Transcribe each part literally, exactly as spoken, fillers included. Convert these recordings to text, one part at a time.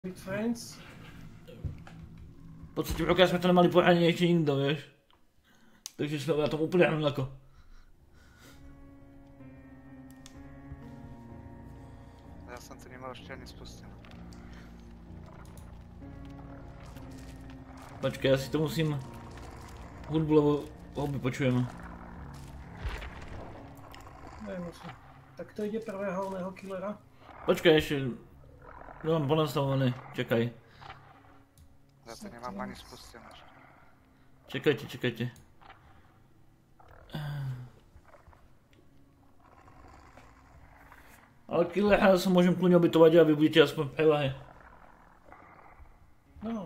With friends. V podstate pokiaľ sme to nemali poradne ešte nikto, vieš. Takže sme na tom úplne rovnako. Ja som to nemal ešte ani spustené. Počkaj, ja si to musím hudbu, lebo hudby počujem. Nemusím. Tak to ide prvého oného killera. Počkaj ešte. No mám ponastavované, čakaj. Ja to nemám ani spustené. Čakajte, čakajte. Ale killera sa môžem kľudne obytovať a vy budete aspoň v prevahe. No.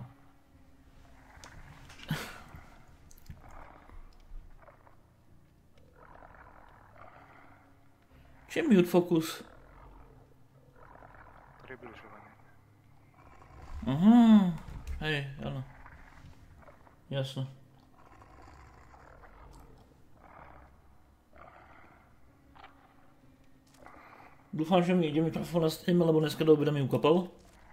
Čo je mute focus? Približovanie. Aha, hej, áno. Jasno. Dúfam, že mi ide mikrofón na streame, lebo dneska do obeda mi ukopal.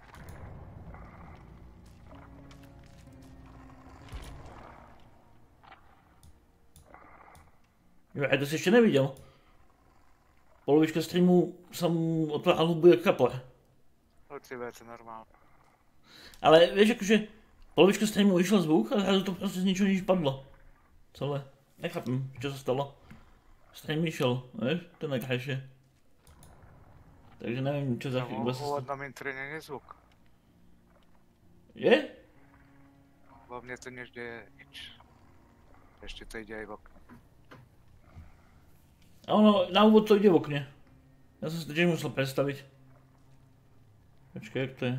Jo, aj to si ešte nevidel. Polovička streamu sa mu otváral hubu jak kapla. Hoci vec, normálne. Ale vieš, akože polovička streamu išiel zvuk a zrazu to proste z ničoho nič padlo. Celé. Nechápem, čo sa stalo. Stream išiel, vieš, to je najkrajšie. Takže neviem, čo za chyba sa stalo. V úvodnom intro nie je zvuk. Je? Vo mne to nežde nič. Ešte to ide aj v okne. A ono, na úvod to ide v okne. Ja som si to tiež musel predstaviť. Počkaj, jak to je?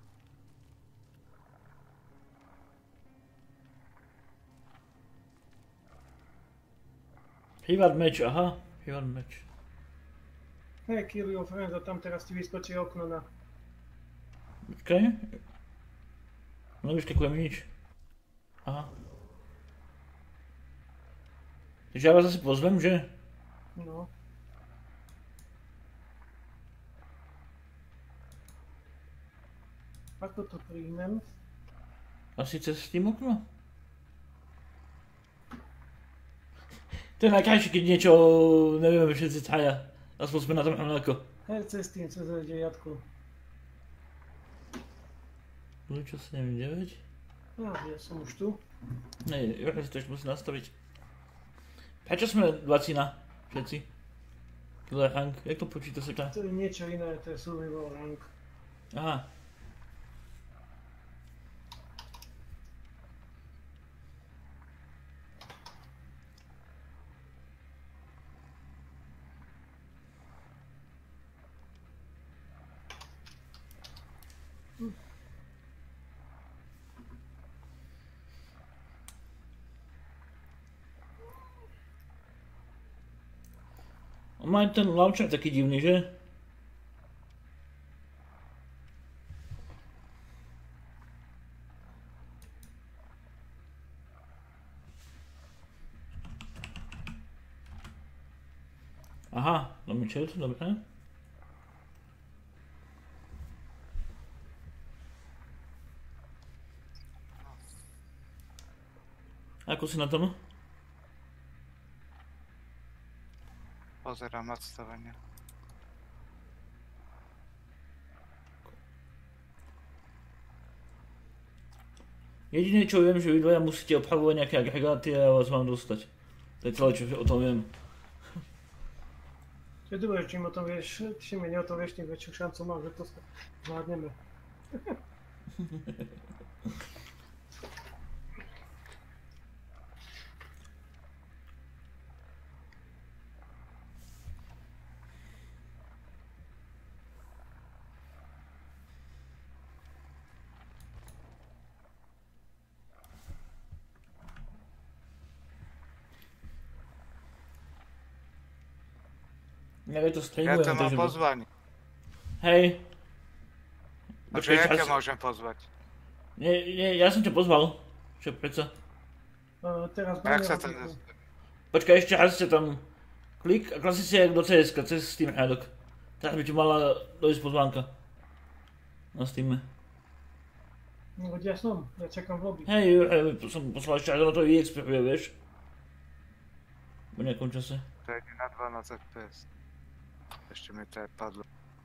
Privát meč, aha. Privát meč. Hej, kill your friends a tam teraz ti vyskočí okno na... Počkaj. Nevyškakuje mi nič. Aha. Takže ja vás asi pozvem, že? No. Ako to príjmem? Asi cez tým okno? To je najkrajšie, keď niečo nevieme všetci tája. Aspoň sme na tom rovnako. Hej, cez tým, cez deviatku. Čo sedem deväť? No, ja som už tu. Nej, ja si to ešte musím nastaviť. Prečo sme dvacina? Všetci? Killer rank, jak to počíta sa tá? To je niečo iné, to je survival rank. Aha. On má ten launcher taký divný, že? Aha, dáme chat, dobre. Ako si na tom? Pozerám odstavenie. Jediné čo viem, že vy dvaja musíte obhavovať nejaké agregáty a ja vás mám dostať. To je celé, čo o tom viem. Je dobré, čím o tom vieš, čím menej o tom vieš, tým väčšiu šancu mám, že to zvládneme. Ja to streamujem. Ja to mám pozvanie. Hej. A čo ja ťa môžem pozvať? Nie, nie, ja som ťa pozval. Čo, prečo? Uh, teraz Jak sa to... Počkaj, ešte raz ste tam klik a klasicky do cé eska, cez Steam riadok. Teraz by ti mala dojsť pozvánka. Na Steame. No veď ja som, ja čakám v lobby. Hej, hej, som poslal ešte aj na to í expiruje, vieš? Po nejakom čase. To je na dvanásť ef pé es. Ešte mi to aj padlo.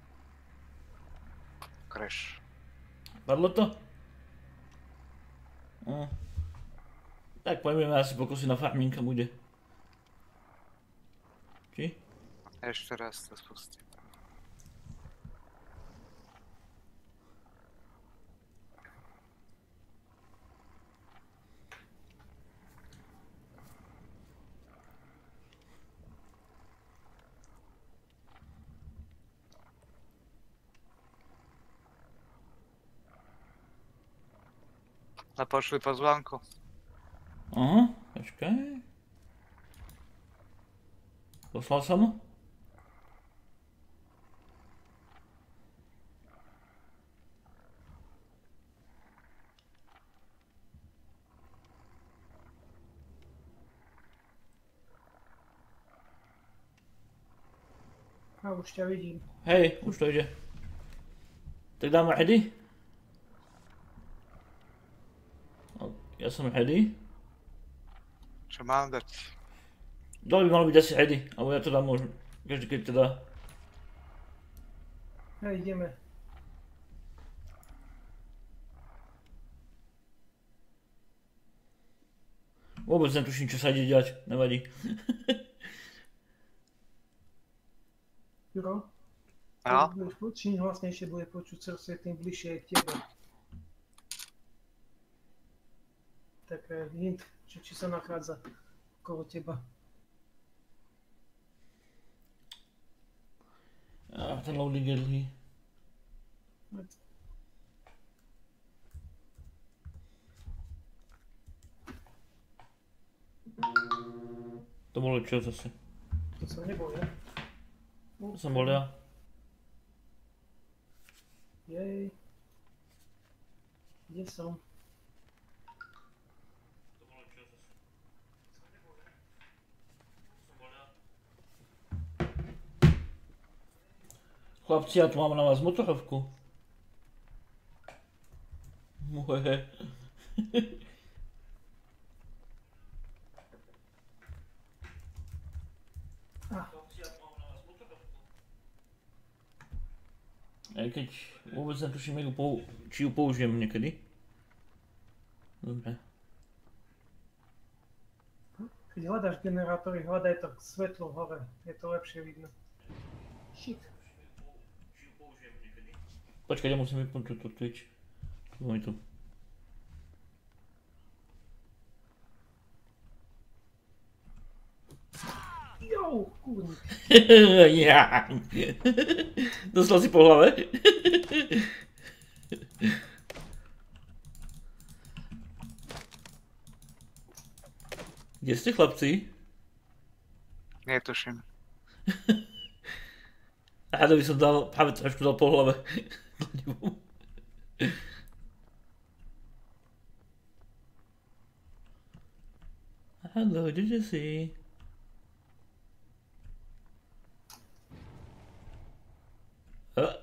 Crash. Padlo to? No. Tak poďme asi pokúsiť na farming, kam bude. Či? Ešte raz to spustím. A pošli pozvánku. Aha, počkaj. Poslal som? A už ťa vidím. Hej, už to ide. Tak dáme ready? Ja som ready. Čo mám dať? Dole by malo byť asi ready, alebo ja to dám možno, každý keď to dá. Hej, ideme. Vôbec netuším, čo sa ide diať, nevadí. Juro? No? Budeš počuť, čím hlasnejšie bude počuť srdce, tým bližšie je k tebe. Tak hint, či, či sa nachádza okolo teba. Ah, ten loading je dlhý. To bolo čo zase? To som nebol, ja? To som bol ja. Jej. Kde som? Chlapci, ja tu mám na vás motorovku. Moje. Aj keď vôbec netuším, či ju použijem niekedy. Dobre. Keď hľadáš generátory, hľadaj to svetlo hore, je to lepšie vidno. Shit. Počkaj, ja musím vypnúť túto Twitch. Poďme tu. Jo, kurník. Ja. Dostal si po hlave? Kde ste, chlapci? Netuším. Hadovi som dal, práve trošku dal po hlave. Hello, did you see? Uh.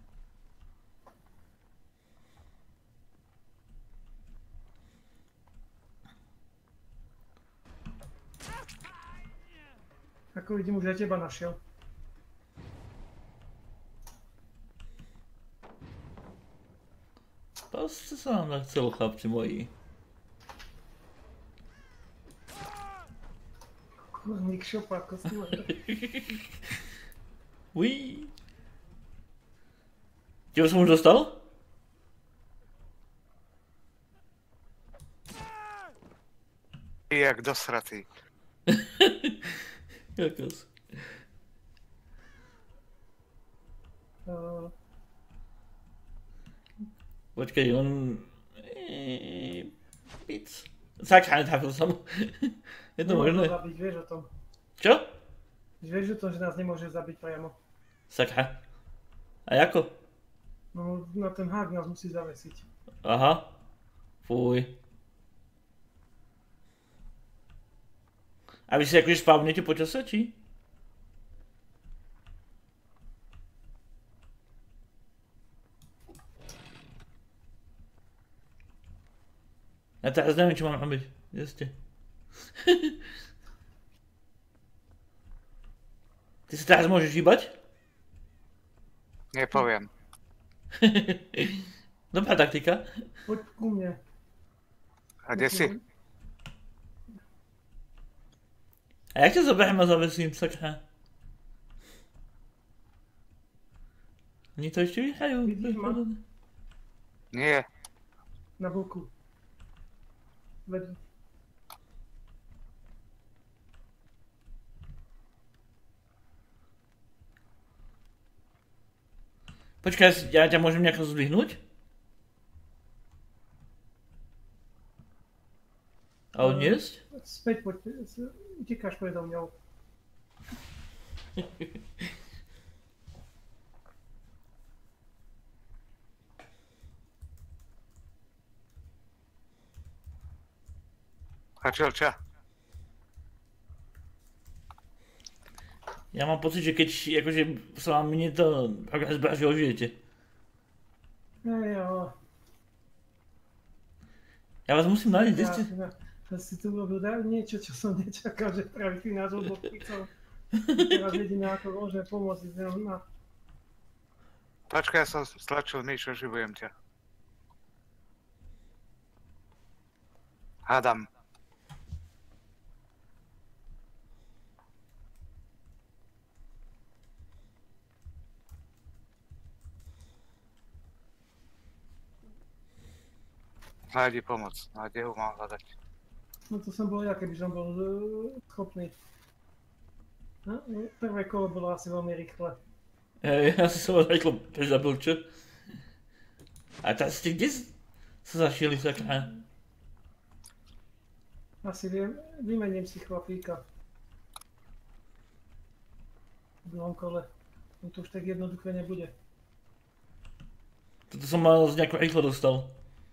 Ako vidím, už ja teba našiel. To ste sa nám nechcel, chlapci moji. Kurník šopa, ako si ma. Uí. Teba som už dostal? I jak dosratý. Kokos. Uh, Počkej, on... Eee... Pic. Sakra, netrafil som. Je to nemôže možné? zabiť, vieš o tom. Čo? Vieš o tom, že nás nemôže zabiť priamo. Sakra. A ako? No na ten hák nás musí zavesiť. Aha. Fuj. A vy si akože spavnete počase, či? Ja teraz neviem, čo mám robiť. Kde ste? Ty sa teraz môžeš hýbať? Nepoviem. Dobrá taktika. Poď ku mne. A kde si? A jak ťa zoberiem a zavesím, sakra? Oni to ešte vyhrajú. Vidíš ma? Nie. Na boku. Vedľa. Počkaj, ja ťa môžem nejako zdvihnúť? A odniesť? Späť poď, utekáš predo mňou. A čo, čo? Ja mám pocit, že keď akože sa vám minie to progres bar, že ožijete. Hej, ale... Ja vás musím nájsť, kde Ja, ste? ja, ja si tu urobil niečo, čo som nečakal, že praví ty náš obokvicov. Teraz jediné ako môže pomôcť, že na... Počkaj, ja som stlačil myš, oživujem ťa. Hádam. Nájdi pomoc. A kde ho mám hľadať? No to som bol ja, keby som bol uh, schopný. No, prvé kolo bolo asi veľmi rýchle. Hej, ja si som vás rýchlo prezabil, čo? A teraz ste kde sa zašieli, sakra? Asi viem, vymením si chlapíka. V druhom kole. On to už tak jednoduché nebude. Toto som mal z nejako rýchlo dostal.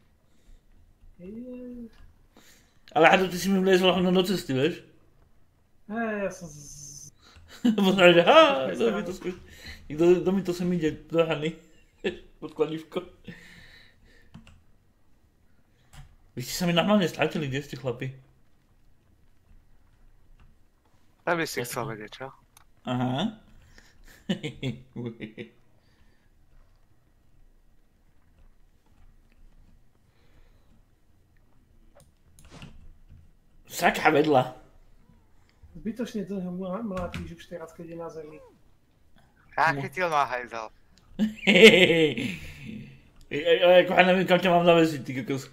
Je... Ale Hado, ty si mi vlezol hlavne do cesty, vieš? Hej, ja som z... Pozrám, že ha, kto mi to skúš... Kto, kto mi to sem ide do rany? Pod kladívko. Vy ste sa mi normálne stratili, kde ste chlapi? Ja by si chcel vedieť, čo? Aha. Sakra vedľa. Zbytočne dlho mlátíš už teraz, keď je na zemi. Ja chytil ma hajzel. Ako ja neviem, kam ťa mám zavesiť, ty kokos.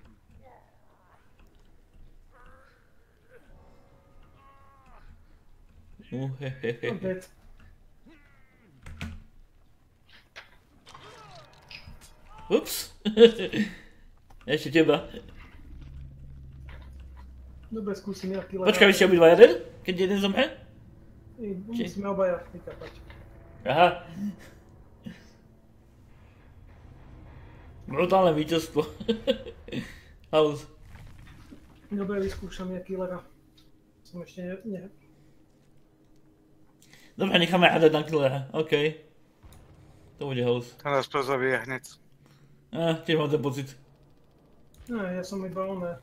Opäť. Ups. Ešte teba. Dobre, skúsim nejaký level. Počkaj, vy ste obidva jeden? Keď jeden zomre? Musíme obaja vykapať. Aha. Brutálne víťazstvo. House. Dobre, vyskúšam nejaký level. Som ešte ne... ne... Dobre, necháme hádať na killera, okej. To bude house. To nás pozabije hneď. Ah, tiež mám ten pocit. No, ja som iba oné.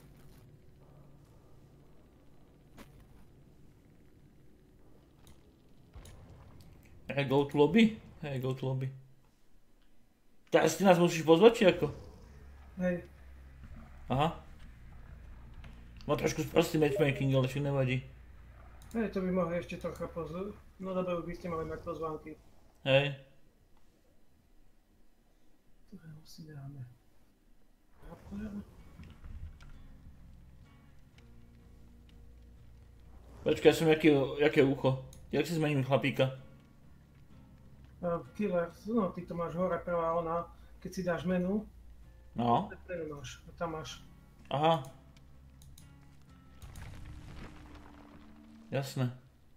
Hey, go to lobby? Hey, go to lobby. Teraz ty nás musíš pozvať, či ako? Hej. Aha. Má trošku sprostý matchmaking, ale však nevadí. Hej, to by mohli ešte trocha pozor. No dobre, by ste mali mať pozvánky. Hej. Ktorého si dáme? Počkaj, ja som jaké, jaké ucho. Jak si zmením chlapíka? Uh, killer, no ty to máš hore prvá ona, keď si dáš menu, No. menu máš, a tam máš. Aha. Jasné.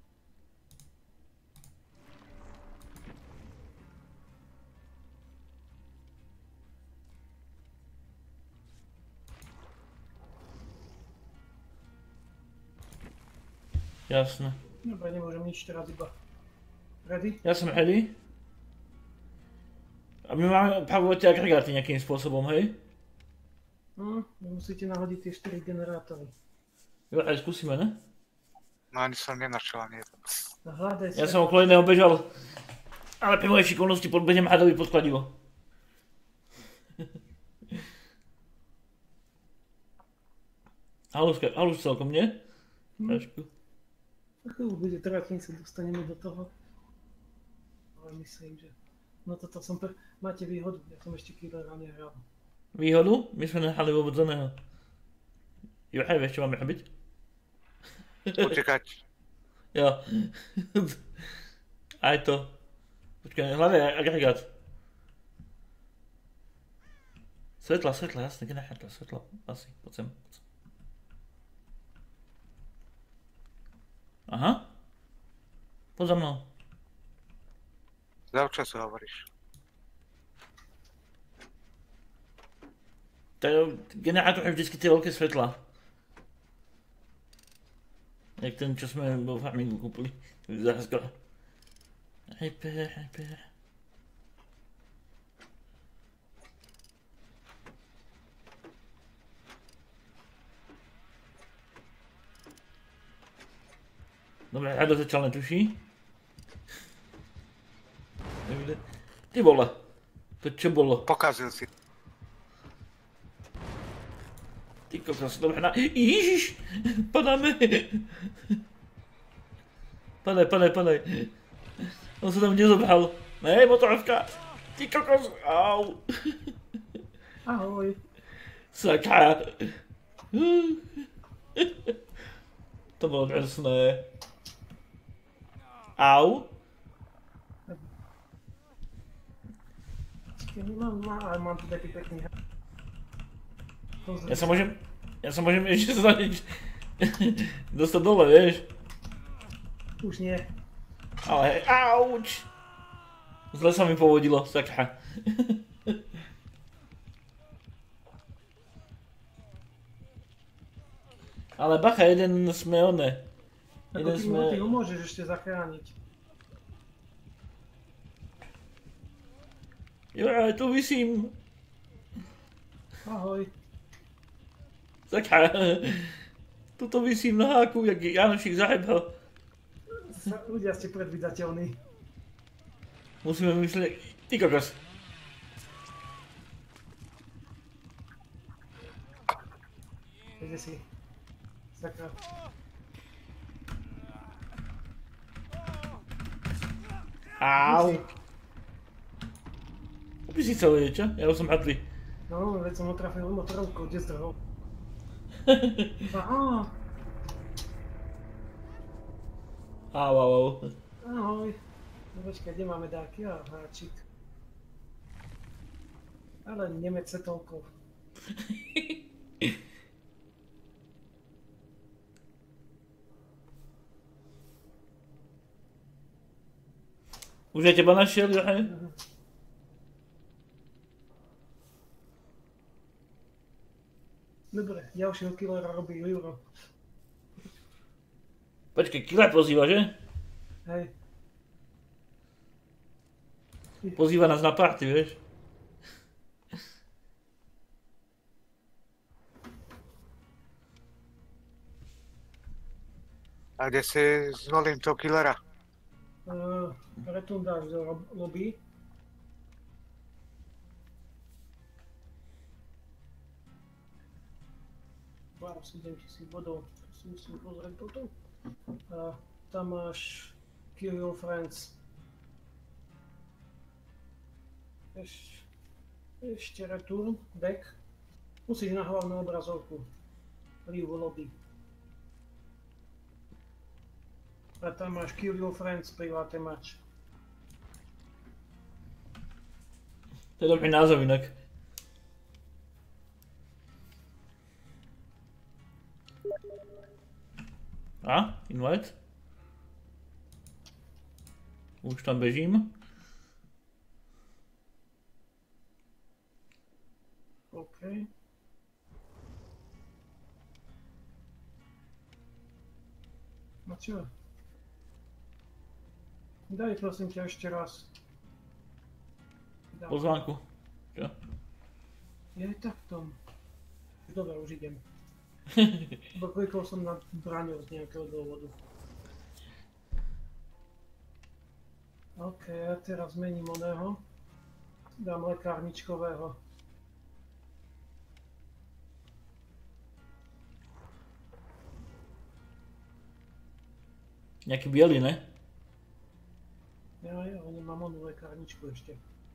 Jasné. Dobre, nemôžem nič teraz iba. Ready? Ja som ready. A my máme opravovať tie agregáty nejakým spôsobom, hej? No, vy musíte nahodiť tie štyri generátory. Jo, aj skúsime, ne? No ani som nenašiel ani jeden. No, hľadaj Ja sa. som okolo jedného bežal, ale pri mojej šikovnosti podbehnem hadovi pod kladivo. Halus, halus celkom, nie? Trošku. Chvíľu bude trvať, kým sa dostaneme do toho. Ale myslím, že... No toto som... Pr... Máte výhodu, ja som ešte killera nehral. Výhodu? My sme nehali vôbec oného. Jo, hej, vieš, čo máme robiť? Utekať. Jo. Aj to. Počkaj, hľadaj agregát. Svetla, svetla, jasne, generátor, svetla. Asi, poď sem. Aha. Poď za mnou. Za času hovoríš. Generátor je vždycky tie veľké svetla. Jak ten, čo sme vo farmingu kúpili. Zaraz go. Hyper, hyper. Dobre, Rado začal netuší. Ty vole. To čo bolo? Pokazil si. Ty kokos, dobre, na... Ježiš! Padáme! Padaj, padaj, padaj. On sa tam nezobral. Ne, motorovka! Ty kokos, au! Ahoj. Saka! To bolo krásne. Au! Mám, mám, ale mám tu taký pekný... Ja sa môžem... Ja sa môžem ešte snažiť... dostať dole, vieš? Už nie. Ale auč! Zle sa mi povodilo, sakra. Ale bacha, jeden sme one. Ako Jeden ty, sme... ty ho môžeš ešte zachrániť. Jo, ja tu visím. Ahoj. Sakra. Tuto visím na háku, jak Janošik zahebal. Sa, ľudia ste predvydateľní. Musíme myslieť... Ty kokos. Kde si? Sakra. Au. Kúpi si celé, čo? Ja už som hadli. No, veď som ho trafil motorovkou, kde zdrhol. Aha. Au, au, au. Ahoj. No počkaj, kde máme dáky? A háčik. Ale Nemec se toľko. Už ja teba našiel, Johe? Dobre, ďalšieho killera robí Juro. Počkej, killer pozýva, že? Hej. Pozýva nás na party, vieš? A kde si zvolím toho killera? Uh, retundáš do rob- lobby. Mám sedem tisíc bodov, to si musím pozrieť potom. A tam máš Kill Your Friends. Eš, ešte return, back. Musíš na hlavnú obrazovku. Leave lobby. A tam máš Kill Your Friends, private match. To je dobrý názov inak. A? Invite? Už tam bežím. OK. No čo? Daj prosím ťa ešte raz. Daj. Pozvánku. Čo? Je takto. Dobre, už idem. Lebo klikol som na braňu z nejakého dôvodu. OK, ja teraz mením oného. Dám lekárničkového. Nejaký biely, ne? Ja, ja, nemám onú lekárničku ešte.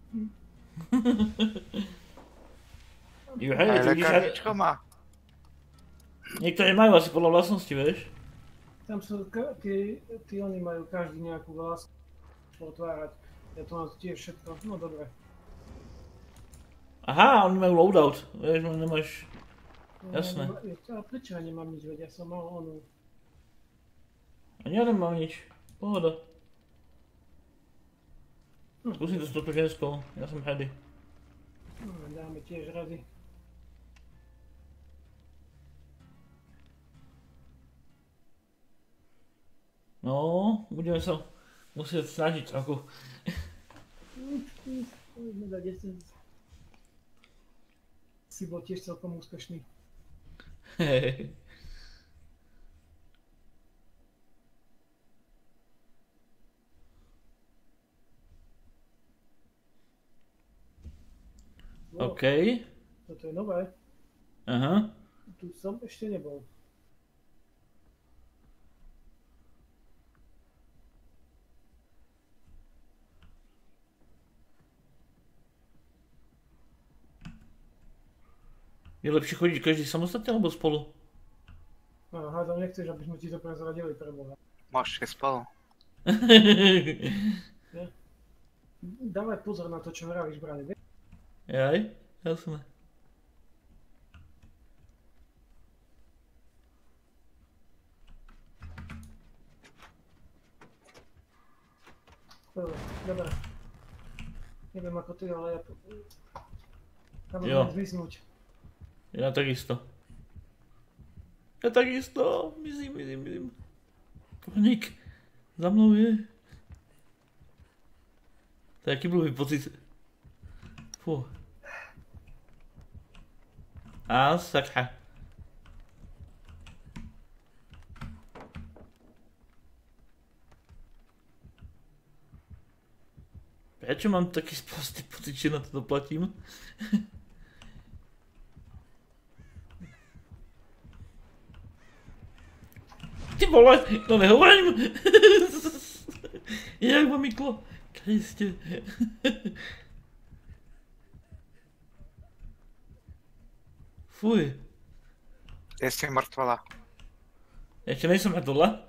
Jo, Aj hej, to vidíš, lekárničko má. niektoré majú asi podľa vlastnosti, vieš? Tam sú, ka- tí, tí oni majú každý nejakú vlastnú otvárať. Ja to mám tiež všetko, no dobre. Aha, oni majú loadout, vieš, no nemáš... No, Jasné. ja nemá- A prečo ja nemám nič vedieť? Ja som mal onú. Ani ja nemám nič, pohoda. Hm. Skúsim to s touto ženskou, ja som ready. No, dáme tiež rady. No, budeme sa musieť snažiť trochu. Môžeme dať desať. Si bol tiež celkom úspešný. Hej. Wow, OK. toto je nové. Aha. Tu som ešte nebol. Je lepšie chodiť každý samostatne alebo spolu? No, hádam, nechceš, aby sme ti to prezradili pre Boha. Môžete spolu. Dávaj pozor na to, čo vravíš, Brane. vieš? Jaj, jasné. Dobre, dobre. Neviem ako ty, ale ja... Tam Jo. môžeme zmiznúť. Ja takisto. Ja takisto. Mizím, mizím, mizím. Koník. Za mnou je. To je aký blbý pocit. Fú. A sakra. Prečo mám taký sprostý pocit, že na to doplatím? Ty vole, no nehovorím. Jak mám myklo? Kriste. Fuj. Jeste mŕtvola. Ešte nejsem na dole.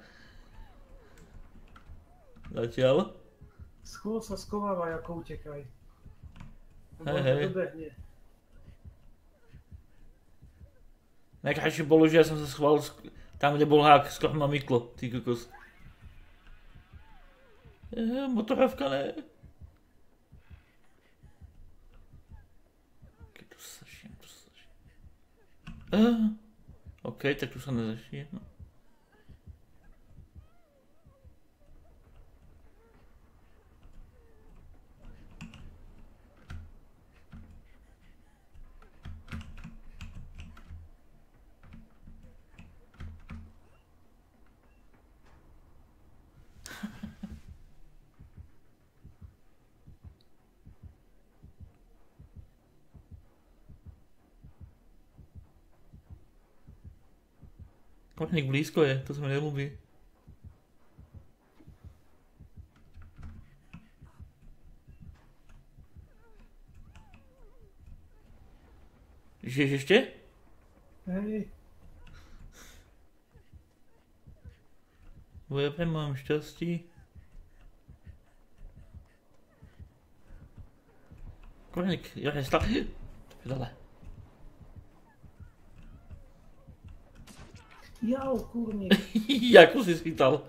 Zatiaľ. Schôl sa skovávaj ako utekaj. Hej, hej. Dobehne. Najkrajšie bolo, že ja som sa schoval sk- tam, kde bol hák, skoro ma myklo, ty kokos. Je, motorovka ne. Keď tu sa zašijem, tu sa zašijem. Uh, OK, tak tu sa nezašijem. No. Koník blízko je, to sa mi nelúbi. Žiješ ešte? Hej, Bo ja mám šťastí. Koník, ja je stále. Pedale. jau, kurník. Jako si schytal?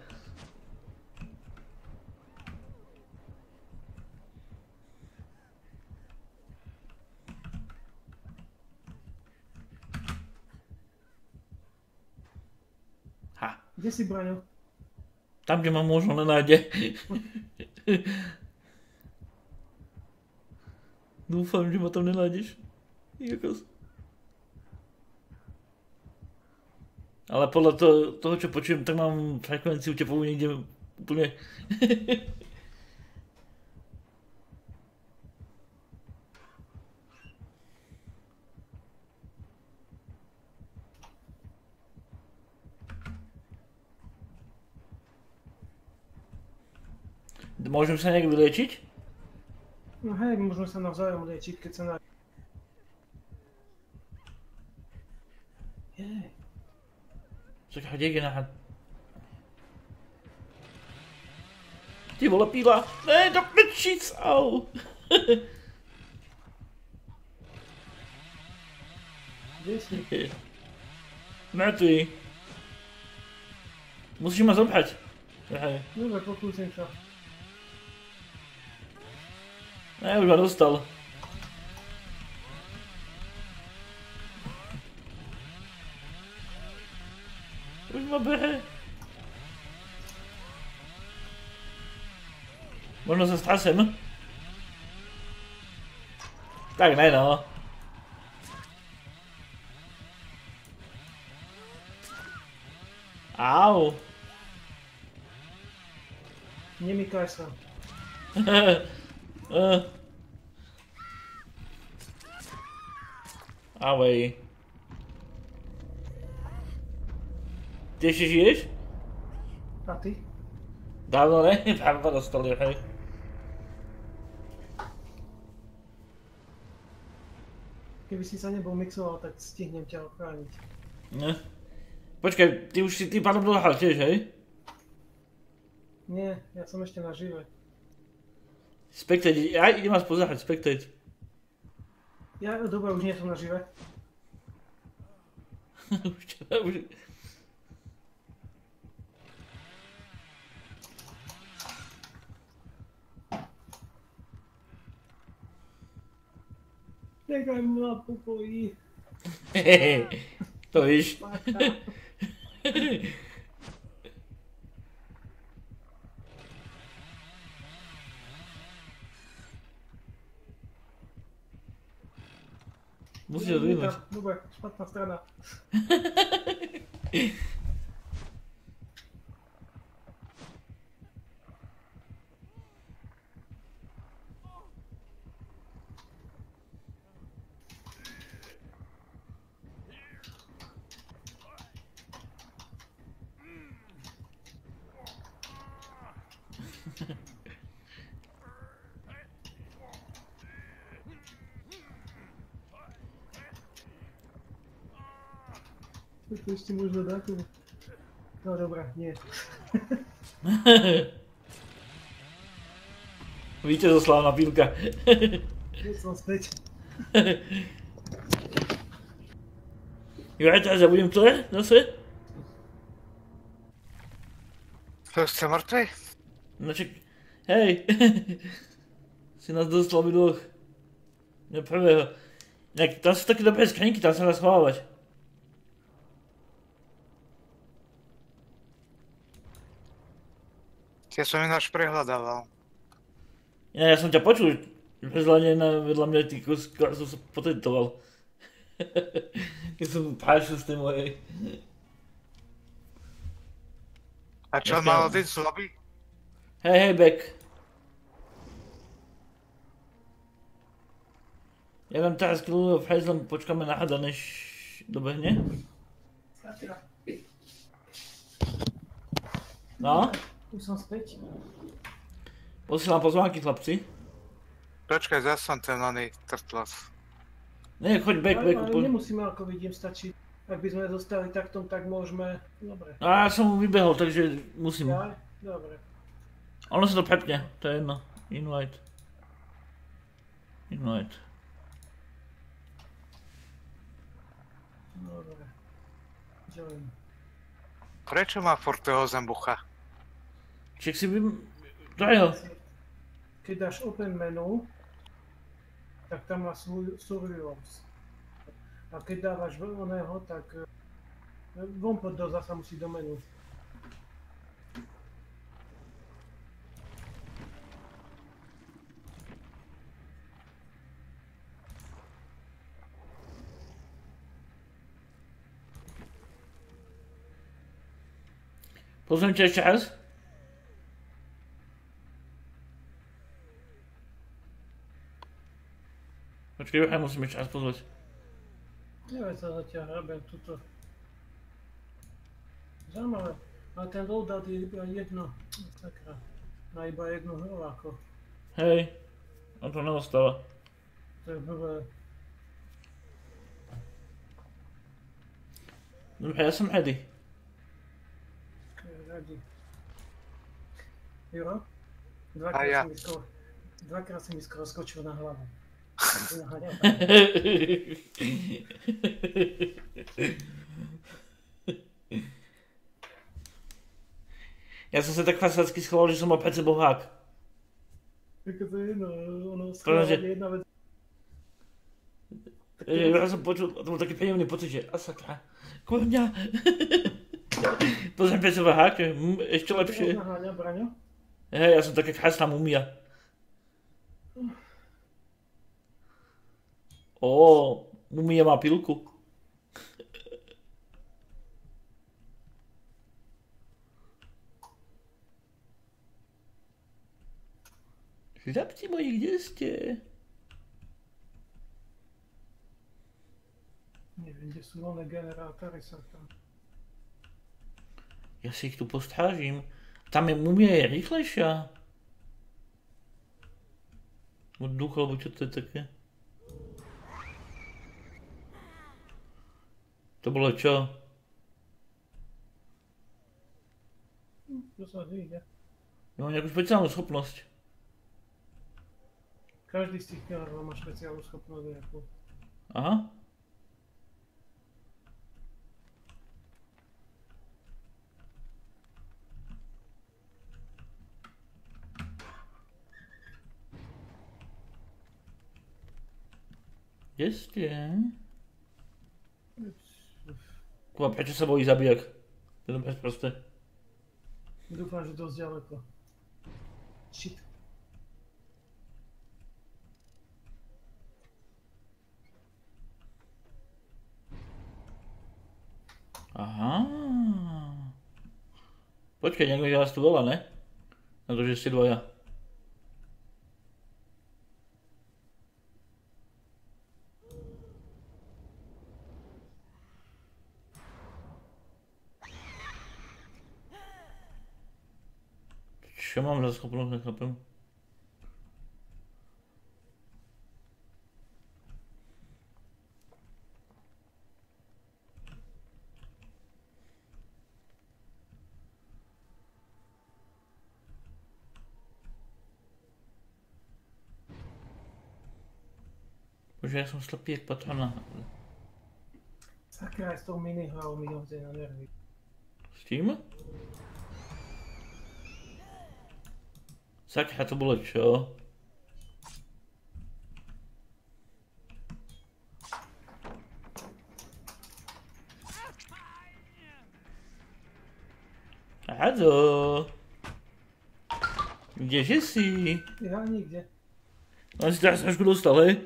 Ha, Kde si, Braňo? tam, kde ma možno nenájde. Dúfam, že ma tam nenájdeš. Jakos. Ale podľa toho, toho čo počujem, tak mám frekvenciu tepovú niekde úplne... Môžem sa nejak vyliečiť? No hej, môžeme sa navzájom liečiť, keď sa na... Jej. Čakaj, kde je náhad? Ty vole, píla! Ne, do pečic, au! Kde si? Mŕtvý. Musíš ma zobrať. Hej. Dobre, pokúsim sa. Ne, už ma dostal. Už ma behe. Možno sa stasem. Tak ne no. Au. Nemykaj sa. uh. Away. Ty ešte žiješ? A ty? Dávno ne? Práve ma dostali, hej. Keby si sa nebol mixoval, tak stihnem ťa ochrániť. Ne. Počkaj, ty už si tým pádom dohral tiež, hej? Nie, ja som ešte nažive. Spectate, ja idem vás pozerať, Spectate. Ja, dobre, už nie som nažive. Už čo, už... Nechaj ma na pokoji. Hehehe, to víš. Musíš to vyhnúť. Dobre, špatná strana. To ešte možno dátum. No dobré, nie. Víťazoslávna pílka. Keď som späť. Jo, ja teraz ja budem to je zase? To ste mŕtvi? No čak, hej. Si nás dostal by dvoch. Na prvého. Jak, tam sú také dobré skrinky, tam sa dá schovávať. Tie som ináč prehľadával. Ja, ja som ťa počul, že na vedľa mňa ty kus, som sa potentoval. Keď som páčil z tej mojej. A čo, Dneska- mal ten slabý? Hej, hej, Beck. Ja vám teraz chvíľu frezlom počkáme na hada, než dobehne. No, Už som späť. posielam pozvánky, chlapci. Počkaj, zase som ten oný trtlos. Nie, choď Beck, Ale, Beck. ale Po... nemusíme, ako vidím, stačí. Ak by sme dostali takto, tak môžeme... Dobre. A ja som vybehol, takže musím. Ja? Dobre. Ono sa to prepne, to je jedno. Invite. Invite. Dobre. Join. Prečo má furt toho zembucha? Ček si vym... Daj ho. Keď dáš open menu, tak tam má svoj survivors. A keď dávaš oného, tak eh, von pod do zasa musí do menu. Pozvem ťa ešte raz? Počkej, ja musím ešte raz pozvať. Neviem sa zatiaľ hrabem tuto. Zaujímavé, ale ten loadout je iba jedno, sakra, na iba jednu hru ako. Hej, on to neostáva. To je blbé. Dobre, ja som ready. Radi. Juro? A Dvakrát ja. si mi skoro, dvakrát si mi skoro skočil na hlavu. Ja som sa tak fasácky schoval, že som mal pred sebou hák. Ako to je jedno, ono Povedal, že- schválne jedna vec. E, Ja som počul, to bol taký príjemný pocit, že a sakra, kurňa. Pozriem pred sebou hák, že, hm, ešte lepšie. Naháňa, Braňo? Hej, ja som taká krásna mumia. Ó, mumia má pilku. Žrabci moji, kde ste? Neviem, kde sú voľné generátory, sa tam. Ja si ich tu postrážim. Tam je mumia je rýchlejšia. Od ducha, alebo čo to je také? To bolo čo? To sa vyjde. Ja mám nejakú špeciálnu schopnosť. Každý z tých generálov má špeciálnu schopnosť nejakú. Aha. Kde ste? Kuba, prečo sa bojí zabijak? To je dobré proste. Dúfam, že dosť ďaleko. Shit. Aha. Počkaj, niekto je vás tu veľa, ne? Na to, že ste dvoja. Čo mám za schopnosť, nechápem. Bože, ja som slepý jak patrona. Sakra, aj s tou minihrou mi hodí na nervy. S tým? Sakra, to bolo čo? Hado! Kdeže si? Ja nikde. On si teraz trošku dostal, hej?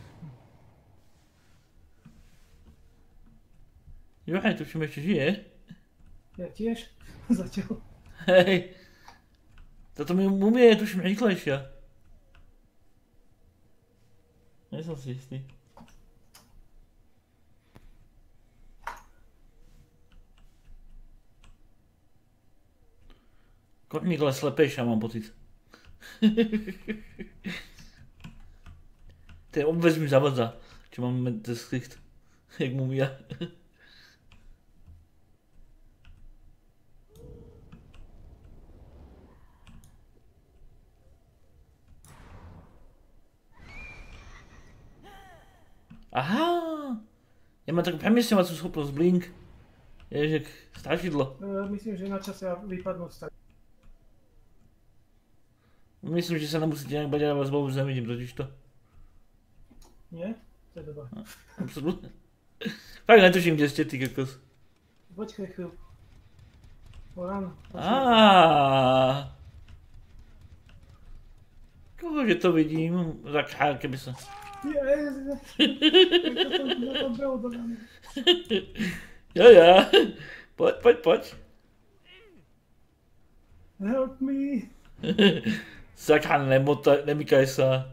Johaj, tuším ešte žije. Ja tiež. Zatiaľ. Hej. Toto mi mumie je tuším rýchlejšia. Nie som si istý. Kotník ale slepejšia, mám pocit. Ten obvez mi zavadza, čo mám ten skrikt. Jak mumia. Aha! Ja mám takú premiesňovacú schopnosť Blink. Ježiš, jak strašidlo. E, myslím, že na čase vypadnúť stať. Myslím, že sa nemusíte nejak bať, ale vás bol už nevidím totižto. Nie? To je dobré. Absolutne. Fakt netuším, kde ste ty kokos. Počkaj chvíľu. O ráno. Aaaa. Kohože to vidím? Tak keby sa... Ja, ja, ja, ja. To som na to bol do rána. Ja, ja. Poď, poď, poď. Help me! Sakra, nemota, nemykaj sa.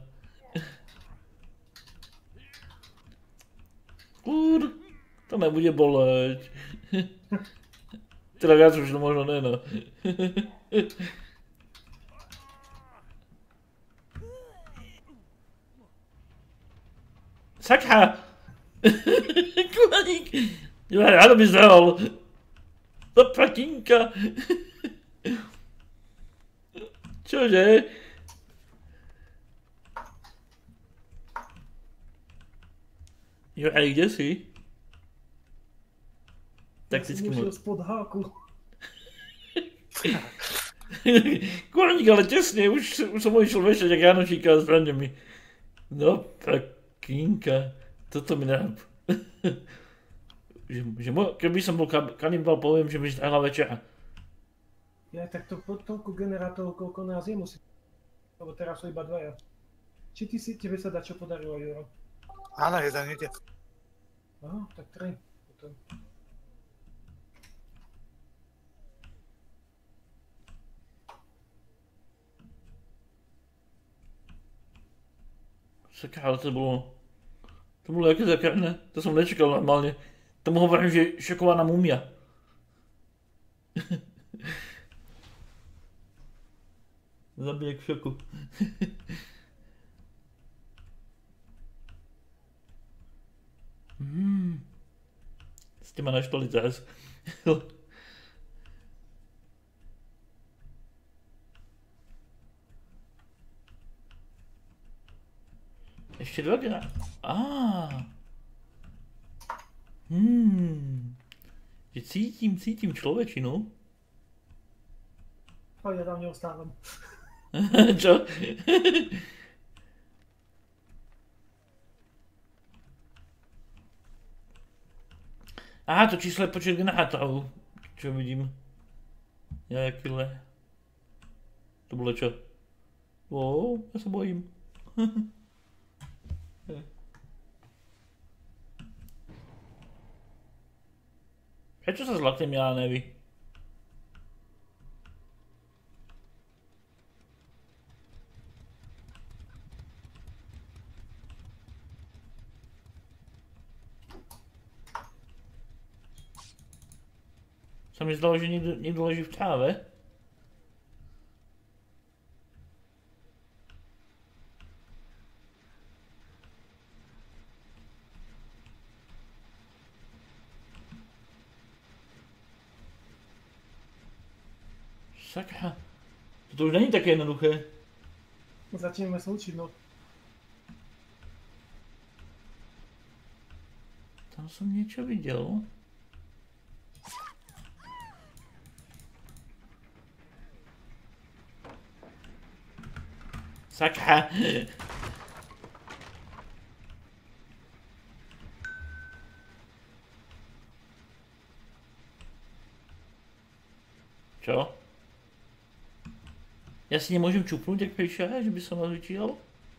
Kur, to nebude boleť. Teda viac už to možno ne, no. Sakra! Kulaník! Ja rád by zahol. Do prakinka. Čože? Jo, a kde si? Takticky môžem. môžem. Spod háku. Kulaník, ale tesne, už, už som išiel vešať jak Janošíka s zbraňami. No, prakinka. Toto mi neráp. že, že mo, keby som bol kanibal, poviem, že mi zdala večera. Ja tak to po toľko generátorov, koľko nás je, musí... Lebo teraz sú iba dvaja. Či ty si, tebe sa dá čo podarilo, Juro? Áno, jeden ide. Aha, tak tri. Potom. Sakra, ale to bolo... To bolo jaké zakrné. To som nečakal normálne. Tomu hovorím, že šokovaná mumia. Zabijek v šoku. mm. Ste ma naštvali teraz. Ešte dva gra... Á. Hmm. Že cítim, cítim človečinu. A ja tam neostávam. Čo? Aha, to číslo je počet generátorov. Čo vidím? Ja, kile. To bolo čo? Ó, ja sa bojím. Prečo sa zlaté ja nevy? Sa mi zdalo, že niekto, niekto leží v tráve. Sakra. Toto už není také jednoduché. Začneme sa učiť, no. Tam som niečo videl. Sakra. Čo? Ja si nemôžem čupnúť, ak prišiel, že by som vás vyčíhal?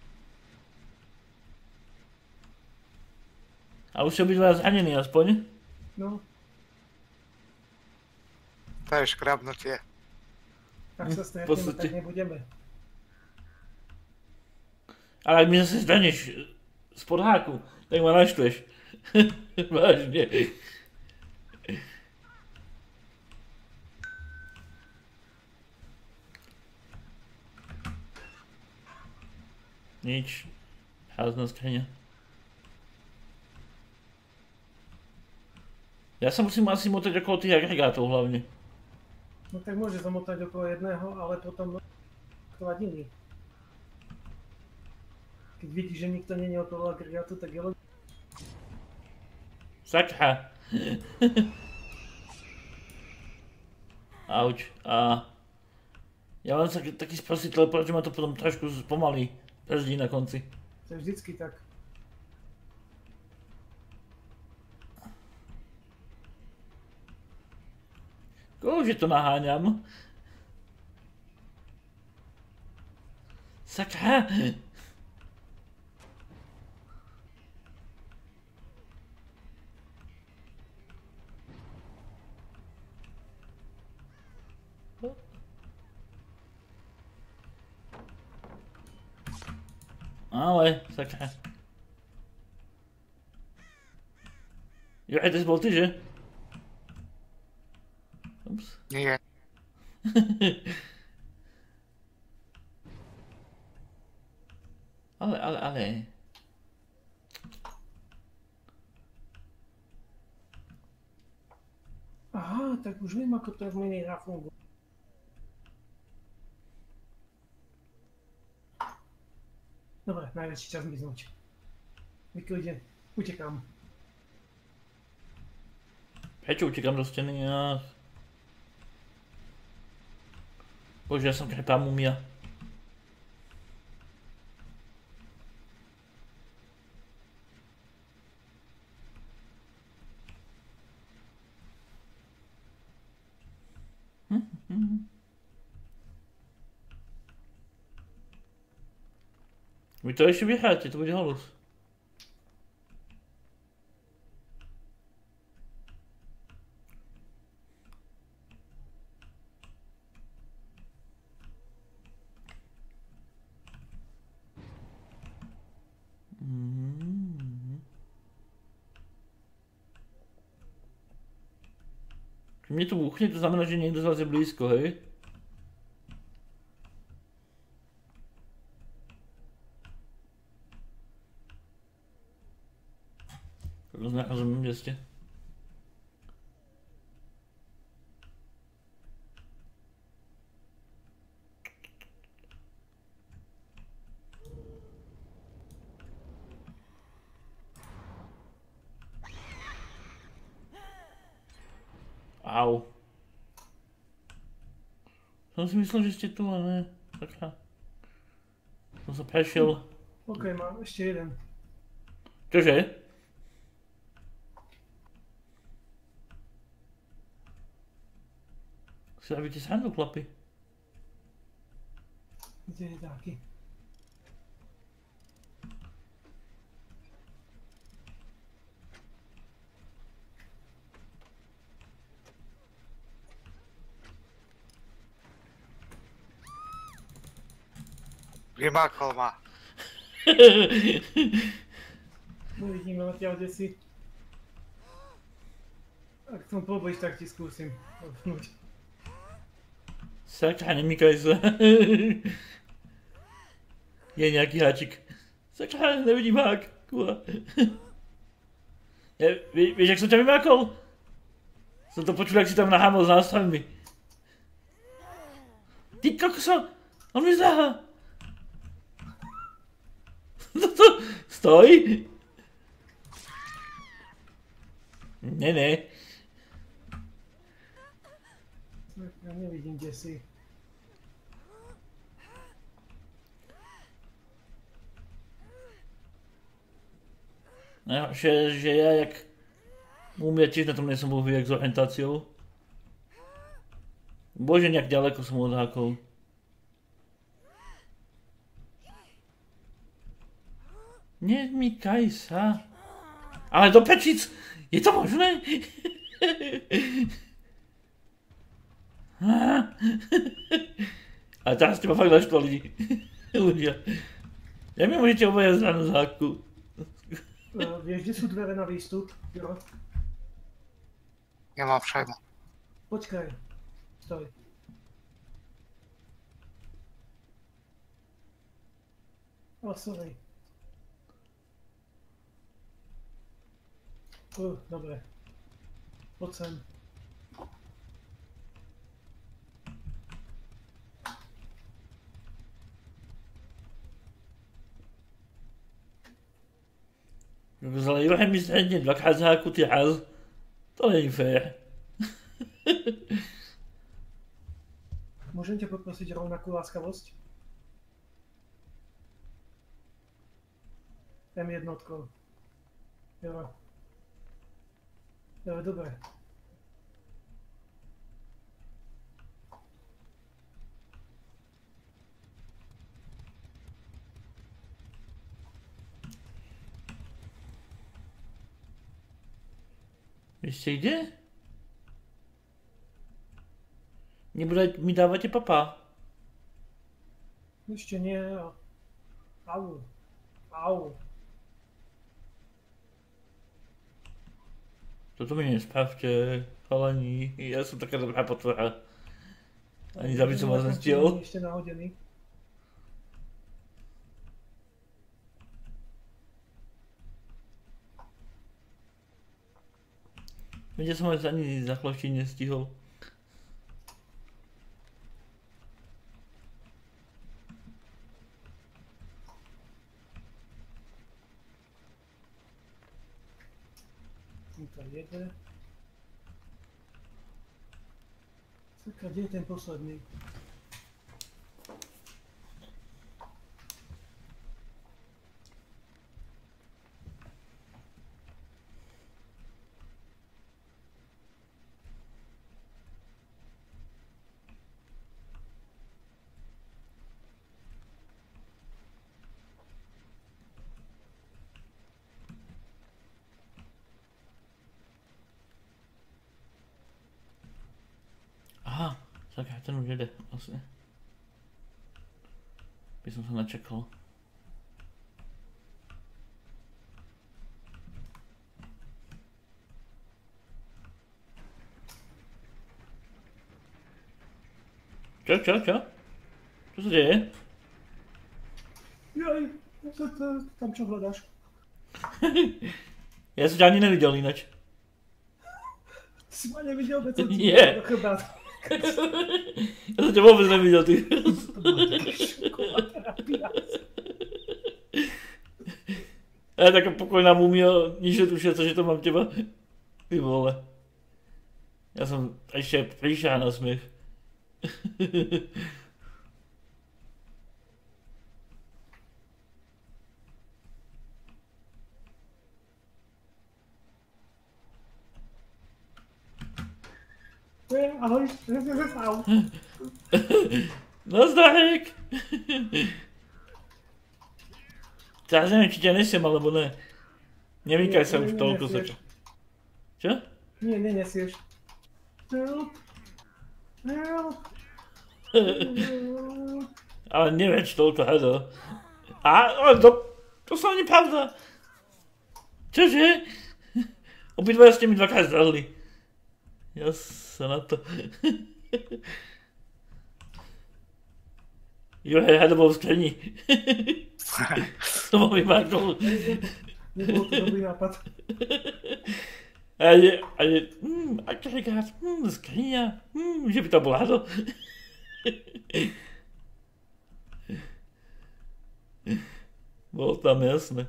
A už sú obidva zranení aspoň? No, To je škrabnutie. tak sa v stretneme, podstate. tak nebudeme. Ale ak mi zase zdaneš spod háku, tak ma naštveš. Vážne. Nič. Házna skriňa. Ja sa musím asi motať okolo tých agregátov hlavne. No tak môže zamotať okolo jedného, ale potom aktovať iný. Keď vidíš, že nikto nie je okolo agregátu, tak je len... Sakra. Auč. A... Ja mám taký, taký sprostý teleport, že ma to potom trošku pomalý brzdí na konci. To je vždycky tak. Kože to naháňam? Sakra. Ale, sakra. Jo, aj to bol ty, že? Ups. Nie. ale, ale, ale. Aha, tak už viem, ako to v minihra funguje. Dobre, najväčší čas miznúť. Vyklidne, utekám. Prečo utekám do steny? Ja... Bože, ja som krepá mumia. Hm, hm. Vy to ešte vyhráte, to bude halus. Mm. Keď mne tu buchne, to znamená, že niekto z vás je blízko, hej? Rozumiem, kde ste. Au. Som si myslel, že ste tu, ale ne. Taká. Som sa prešiel. OK, mám ešte jeden. Čože? Si robíte srandu, chlapi. Kde je taký? Vymákol ma. Uvidíme odtiaľ, kde si. Ak som poblíž, tak ti skúsim odpnúť. Sakra, nemýkaj sa. Je nejaký háčik. Sakra, nevidím hák. Kula. Ja, vie, vieš, jak som ťa vymákol? Som to počul, jak si tam nahámal s nástrojmi. Ty kokso, on mi zahá. No to, stoj. Ne, ne. Ja nevidím, kde si. Najhoršie, že ja jak... Múmia tiež na tom nesom bol jak s orientáciou. Bože, nejak ďaleko som odhákol. Nemýkaj sa. Ale do pečic! Je to možné? Ale teraz ste ma fakt naštvali. Ľudia. Ja mi môžete obaja zranú záku. Uh, vieš, kde sú dvere na výstup, Juro? Nemám všade. Počkaj. Stoj. O, sorry. Uh, dobre. Poď sem. Ale Joachim mi stredne dvakrát z háku, ty haz. To nie je fér. Môžem ťa poprosiť rovnakú láskavosť? em jednotkou. Jo. Jo, dobre. Vy ste kde? Nebude mi dávate papa. Ešte nie. Au. Au. Toto mi nespravte, chalani, ja som taká dobrá potvora. Ani za by som vás nestiel. Ešte nahodený. Veď som vás ani za chloštín nestihol. To jede. Sakra, kde je ten posledný? Aha, tak ten už jede, vlastne. By som sa načakal. Čo, čo, čo? Čo sa deje? Jaj, to, to, tam čo hľadáš? Ja som ťa ani nevidel ináč. Ty si ma nevidel, veď som ti Nie. do chrbát. Ja som ťa vôbec nevidel, ty. To bola taká šoková terapia. Ja taká pokojná mumia, nič netušiaca, že to mám teba. Ty vole. Ja som ešte prišiel na smiech. Ahoj, ahoj. Nazdarek! Teraz neviem, či ťa nesiem, alebo ne. Nevykaj sa už toľko sa čo. Čo? Nie, nie, nesieš. Help. Help. Ale neviem, či toľko, hado. A, ale to, to sa ani pravda. Čože? Obidvaja ste mi dvakrát zradili. Ja sa na to... Juraj hada bol v sklení. To bol vymákol. Nebol to dobrý nápad. A je, a je, hm, agregát, hm, skriňa, hm, že by to bol hado. Bolo tam jasné.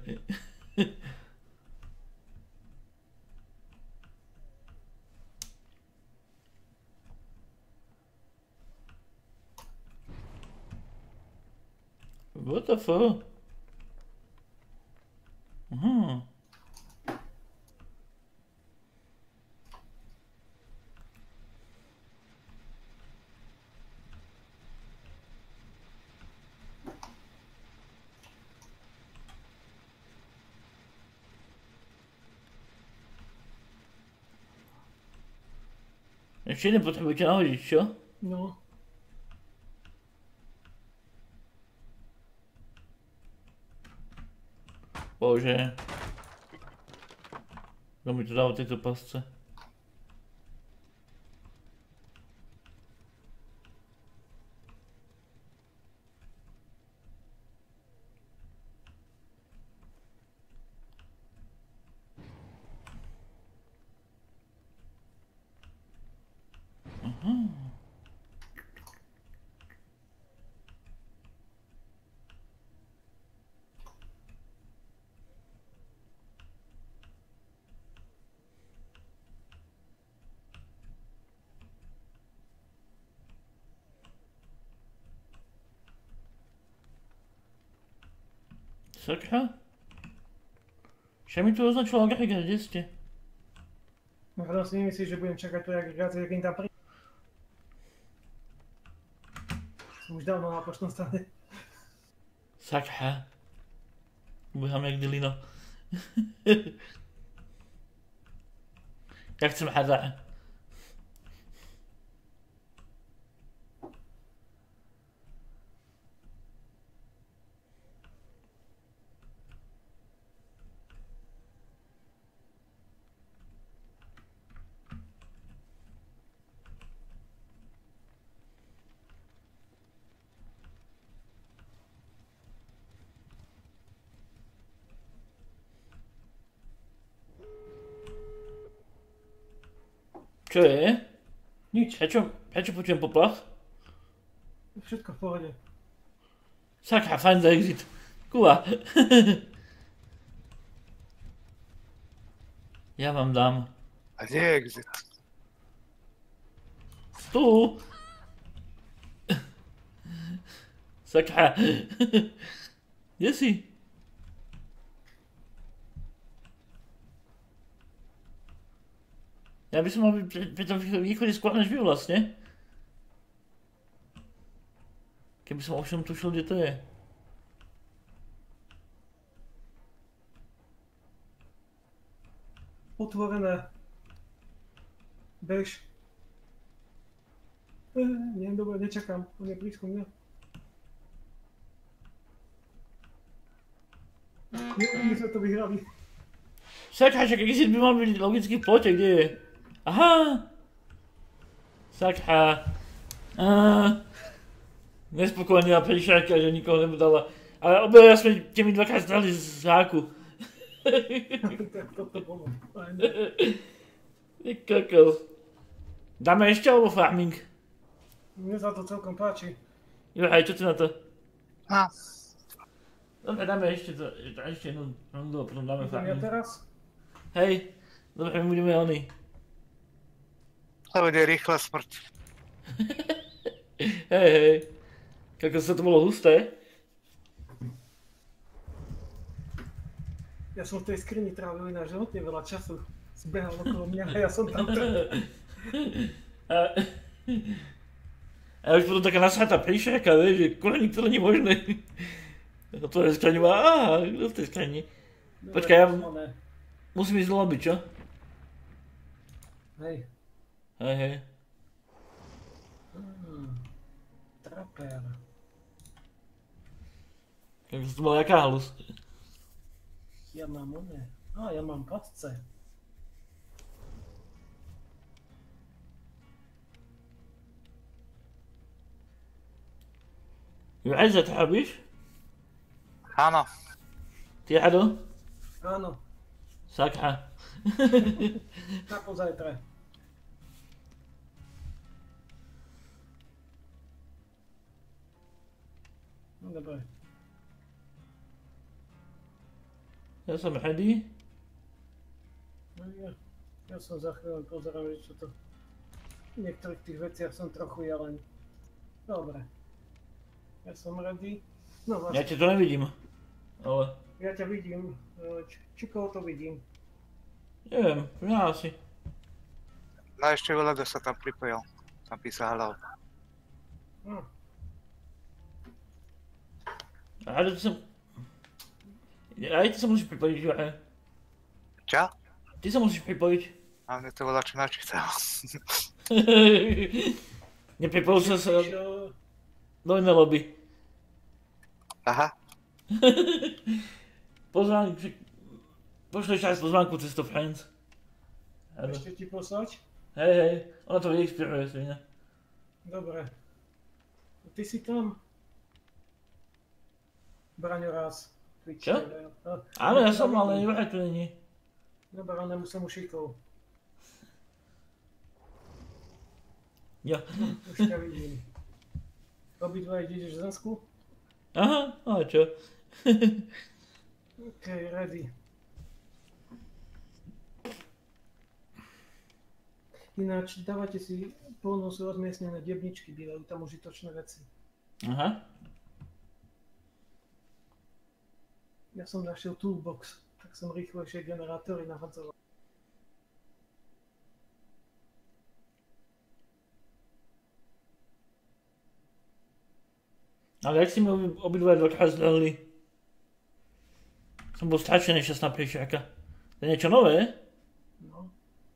What the fuck? Aha. Ešte nepotrebujete nahodiť, čo? No. Bože. Kto mi to dal v tejto pasce? Aha. Sakra? Čo mi tu označilo agregát, kde ste? No hľadom si nemyslíš, že budem čakať tu agregáciu, keď tam príde. Som už dávno na poštnom stane. Sakra. Ubehám jak dilino. Ja chcem hada. Čo je? Nič, Prečo, prečo počujem poplach? všetko v pohode. Sakra, fajn za exit. Kuva. Ja vám dám. A kde je exit? Tu. Sakra. Kde si? Ja by som mal byť pri, pri tom východe skôr než vy vlastne. Keby som ovšem tušil, kde to je. Otvorené. Bež. E, nie, dobre, nečakám. On je blízko mňa. Nie, my sme to vyhrali. Sakra, však exit by mal byť logicky v plote, kde je? Aha! Sakra. Aha. Nespokojná príšerka, že nikoho nebudala. Ale obaja sme tými dvakrát zdali z háku. Tak toto bolo. Fajn. Ty kokos. Dáme ešte alebo farming? Mne sa to celkom páči. Juraj, čo ty na to? No, Dobre, dáme ešte to, ešte jednu rundu a potom dáme Idem ja farming. teraz? Hej, dobre, my budeme oni. to bude rýchla smrť. Hej, hej. Kako sa to bolo husté. Ja som v tej skrini trávil ináč hodne veľa času. Zbehal okolo mňa a ja som tam trpel. A, a už potom taká nasratá príšerka, vieš, že koleník to není možné. Otvorím skrani, aha, kto v tej skrani? Počkaj, ja Dobre, musím ísť do lobby, čo? Hej. Hej, hej. Hmm. Traper. Takže to bola jaká halus? Ja mám one. Á, ja mám patce. Juraj, zatrábiš? Áno, Ty, Ado? Áno, Sakra. na pozajtra. No dobre. Ja som ready. No ja, ja som za chvíľu pozeral, že čo to... V niektorých tých veciach som trochu ja len... Dobre. Ja som ready. No Ja vlastne, ťa to nevidím. Ale, ja ťa vidím. Či, či koho to vidím? neviem, ja asi. no ešte Vlado sa tam pripojil. Tam písal hello. Hm. Ado, ty sa... Aj ty sa musíš pripojiť, Juraj. Čo? Ty sa musíš pripojiť. A mne to volá čo načítal. Nepripojil som sa Čo? do iné lobby. Aha, Pozvánku, však... Pošleš aj pozvánku cez to Friends. Ado. Ešte ti poslať? Hej, hej, ona to vyexpiruje svine. Dobre. Ty si tam? Braňo raz. Twitch. Čo? A- Áno, ja ťa som, ale vidím. Juraj tu není. Dobre, ale musím mu šikol. Jo. Už ťa vidím. Obidva ideš v Zensku? Aha, a čo? OK, ready. Ináč, dávate si plno sú rozmiestnené debničky, bývajú tam užitočné veci. Aha. Ja som našiel toolbox, tak som rýchlejšie generátory nahadzoval. Ale jak si mi obi, obidva dvakrát zlehli? Som bol strašne nešťastná príšerka. To je niečo nové? No.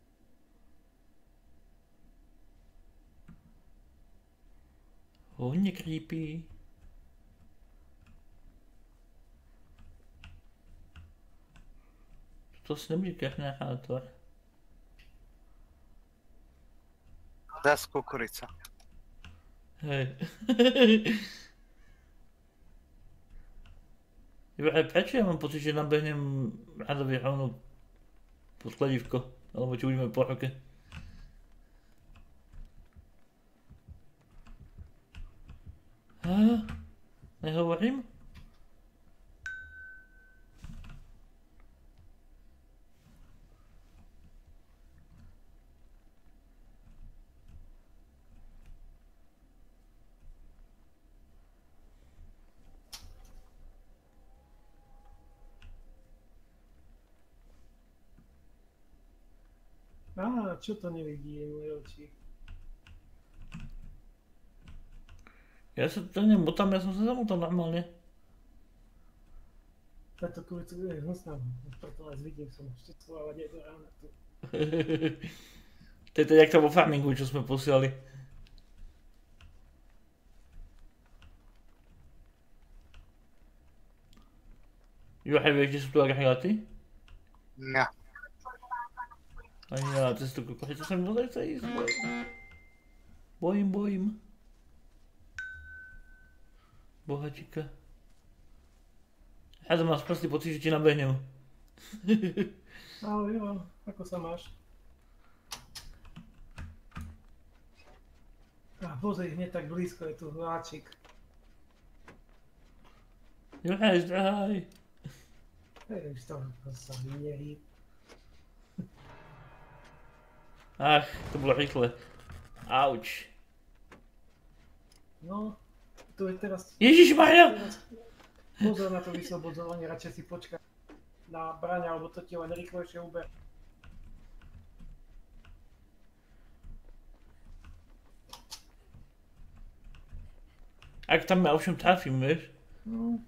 Hodne creepy. To si nebude generátor. das kukurica. Hej. Iba aj prečo ja mám pocit, že nabehnem Radovi rovno pod kladívko? Alebo či budeme po roke? Aha, nehovorím? Á, čo to nevidí moje oči? Ja sa to nemotám, ja som sa zamotal normálne. Táto kulica je hnusná, preto vás vidím, som ešte schovávať aj do rána tu. To je to jak to vo farmingu, čo sme posielali. Juhaj, vieš, kde sú tu agregáty? Ne. A ja, to si to kokorica sa mi moc nechce ísť, bojím. Bojím, bojím. Bohačika. Ja to mám sprostý pocit, že ti nabehnem. Ale jo, ako sa máš? Á, pozri, hneď tak blízko je tu vláčik. Juhaj, zdrhaj. Neviem, z toho sa nehýb. Ach, to bolo rýchle. Auč. No, tu je teraz... Ježišmarja! teraz pozor na to vyslobodzovanie, radšej si počkaj na braňa, alebo to ti len rýchlejšie uber. Ak tam ja ovšem trafím, vieš? No,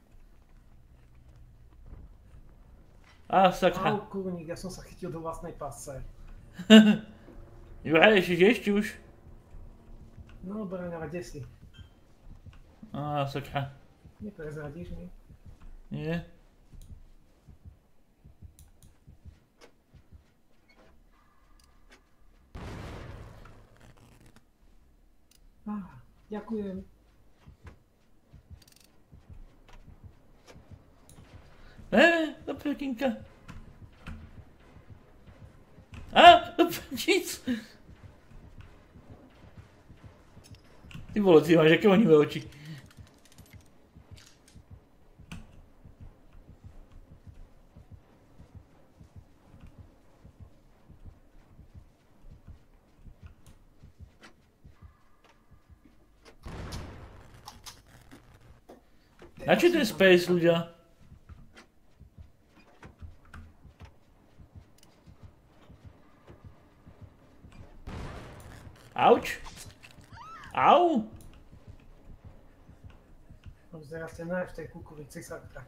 Á, sakra. au, kurník, ja som sa chytil do vlastnej pasce. Juhaj, ešte ešte už. No, braňa, ale kde si? Á, sakra. Neprezradíš mi? Nie. Á, ďakujem. Eee, do prekinka. Á, nic. Ty vole, ty máš aké onivé oči. Na čo ten space, ľudia? Auč? Au? Už teraz ste nájsť v tej kukurici sakra.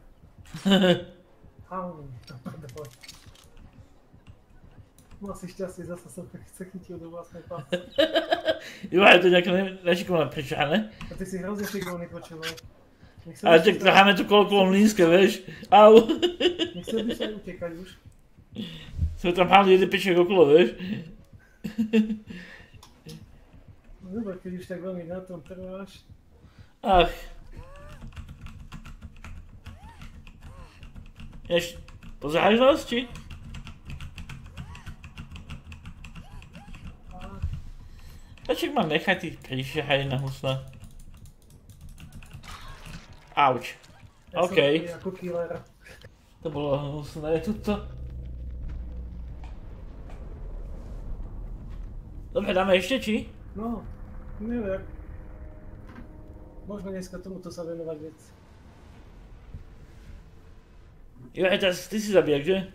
Au, to prdele. No asi šťastie, zase som sa chytil do vlastnej pasce. Juhaj, to je nejaké nešikovné prečané. A ty si hrozne šikovný počúvaj. Ale tak trháme tu kolo mlínske, vieš? Au. Nechcel by sa aj utekať už. Sme tam hádli jeden peček okolo, vieš? No dobre, keď už tak veľmi na tom trváš. Ach. Eš, pozeráš nás, či? Poček mám nechať tých príšehaj na husla. Auč. Ja OK. som ako killer. To bolo hnusné, tuto. Dobre, dáme ešte, či? No, neviem. Možno dneska tomuto sa venovať vec. Jo, aj teraz ty si zabijak, že?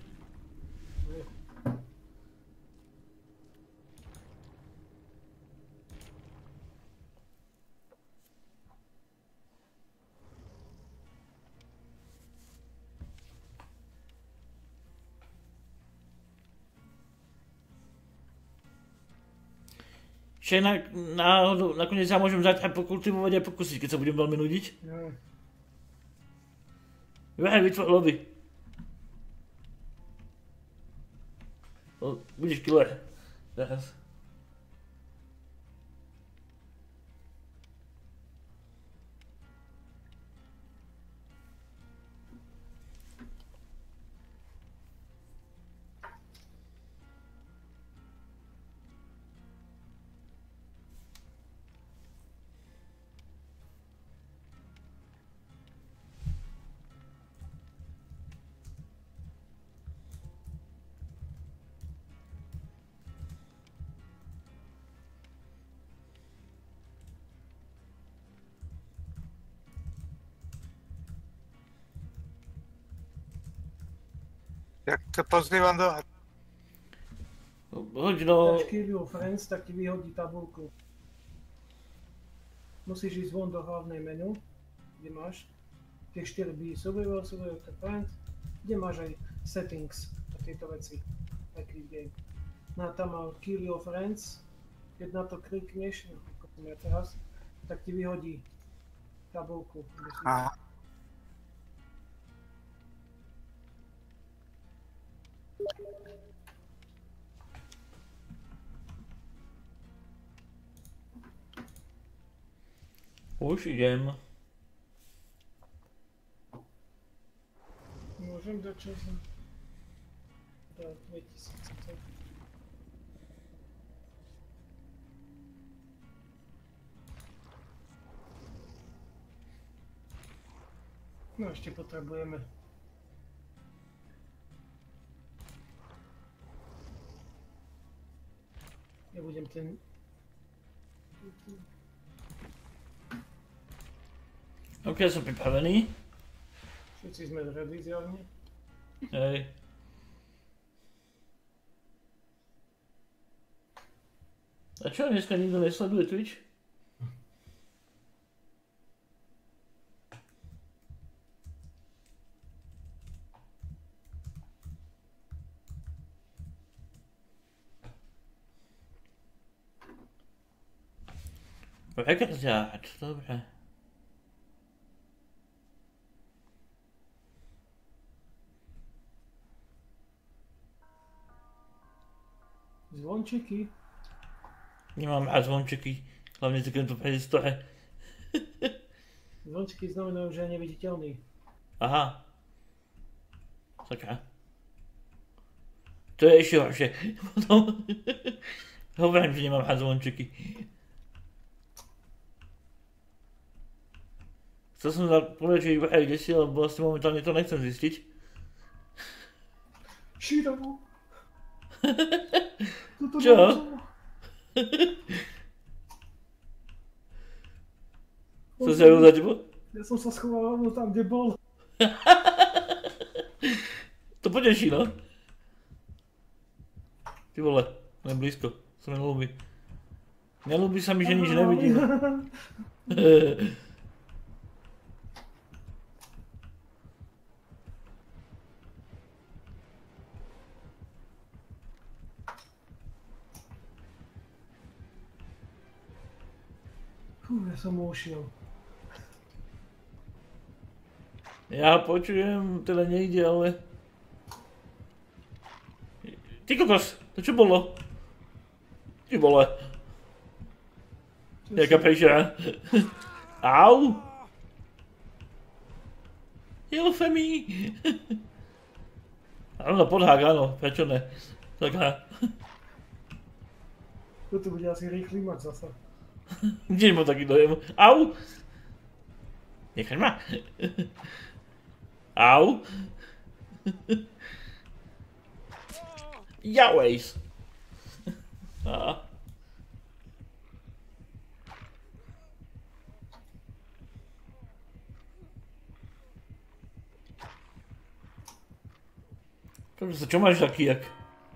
Však na, náhodou, nakoniec ja môžem zať aj pokultivovať aj pokusiť, keď sa budem veľmi nudiť. No. Juhaj, vytvor lobby. O, budeš killer. Teraz. Jak to pozývam do... Hoď do... Dáš Kill Your Friends, tak ti vyhodí tabulku. Musíš ísť von do hlavnej menu, kde máš tie štyri B, Survival, Survival, Friends, kde máš aj Settings a tieto veci, aj Quit Game. No a tam má Kill Your Friends, keď na to klikneš, ako som ja teraz, tak ti vyhodí tabulku. Aha. Už idem. Môžem dať čas na dvetisíc. No ešte potrebujeme. Ja budem ten... OK, som pripravený. Všetci sme ready zjavne. Hej. A čo, dneska nikto nesleduje Twitch? Rekrutát, dobre. Zvončiky. Nemám rád zvončeky, hlavne keď to prejde stohe. Zvončiky znamenajú, že je neviditeľný. Aha. Sakra. To je ešte horšie. Potom... Hovorím, že nemám rád zvončeky. Chcel som sa povedať, že ich vraj desi, ale vlastne momentálne to nechcem zistiť. Šíravu. Čo? Som sa javil za tebo? Ja som sa schoval tam, kde bol. To poteší, no. Ty vole, len blízko, sa mi nelúbi. Nelúbi sa mi, že nič nevidím. Fú, ja som ušiel. Ja počujem, teda nejde, ale... Ty kokos, to čo bolo? Ty vole. Jaká prečera. Au! Helfe mi! Áno, podhák, áno, prečo ne? Tak ha. Toto bude asi rýchly mať zasa. Kde mám taký dojem? Au! Nechaď ma. Au! Jałejs! A. To čo máš taký jak?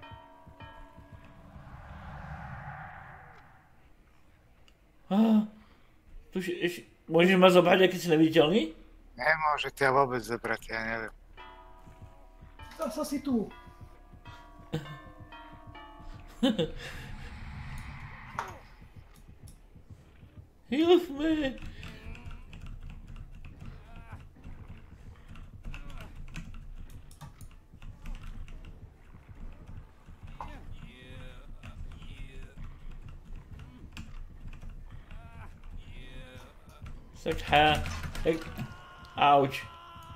Ah, tu ešte, môžeš ma zobrať, aký si neviditeľný? Nemôže ťa vôbec zobrať, ja neviem. Zasa si tu. Help me! Sakra. Auč.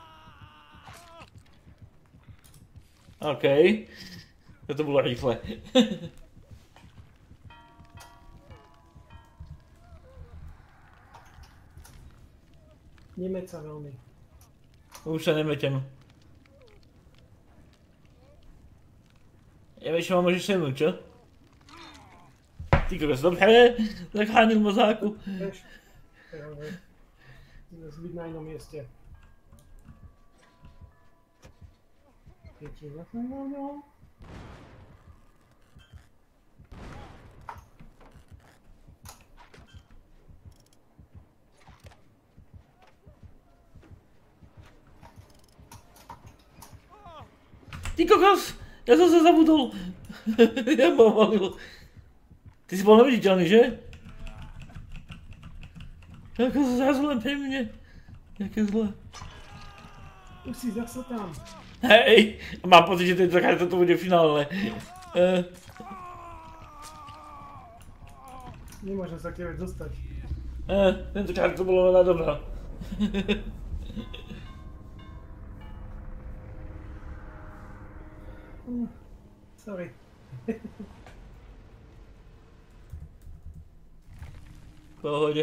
OK. To bolo rýchle. Nemeť sa veľmi. Už sa nemetem. Ja vieš, ma môžeš semnúť, čo? Ty kokos, dobre, zachránil mozáku. Vieš? Byť na inom mieste. Pěti na ten no. Ty kokos! Já jsem se zabudol! Já mám valil. Ty jsi byl neviditelný, že? Jako se zázulem pej mě. Jak je zle. Už jsi zase tam. Hej! Mám pocit, že tentokrát to bude finále. Uh. Nemôžem sa k tebe dostať. Uh, tentokrát to bylo na dobro. uh, sorry. V pohodě.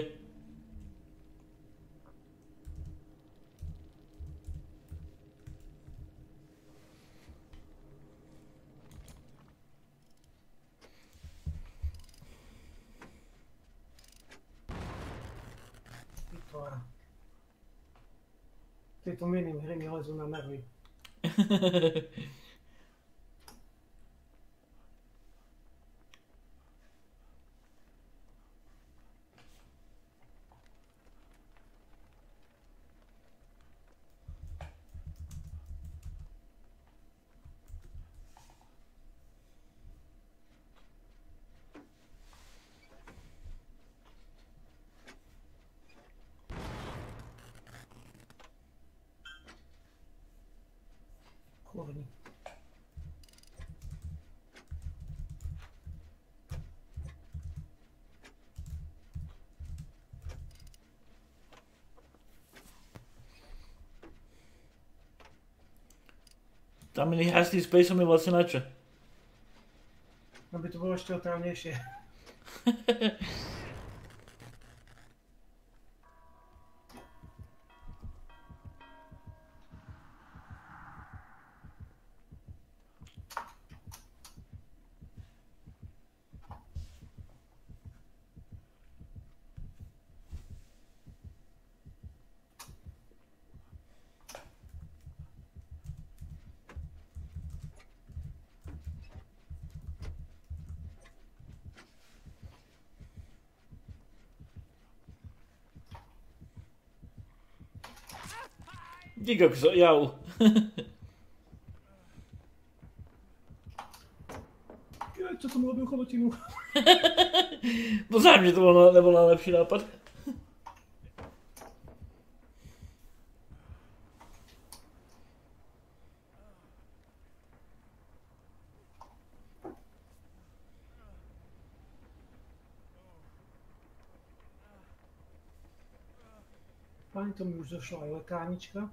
Tieto minihry mi lezú na nervy. Kurni. Tam minihra s tým Spaceom je vlastne na čo? Aby to bolo ešte otrávnejšie. Ty kokso, jau. Čo som robil cholotinu? Poznám, že to bol, nebol najlepší nápad. Pani, to mi už došla aj lekárnička.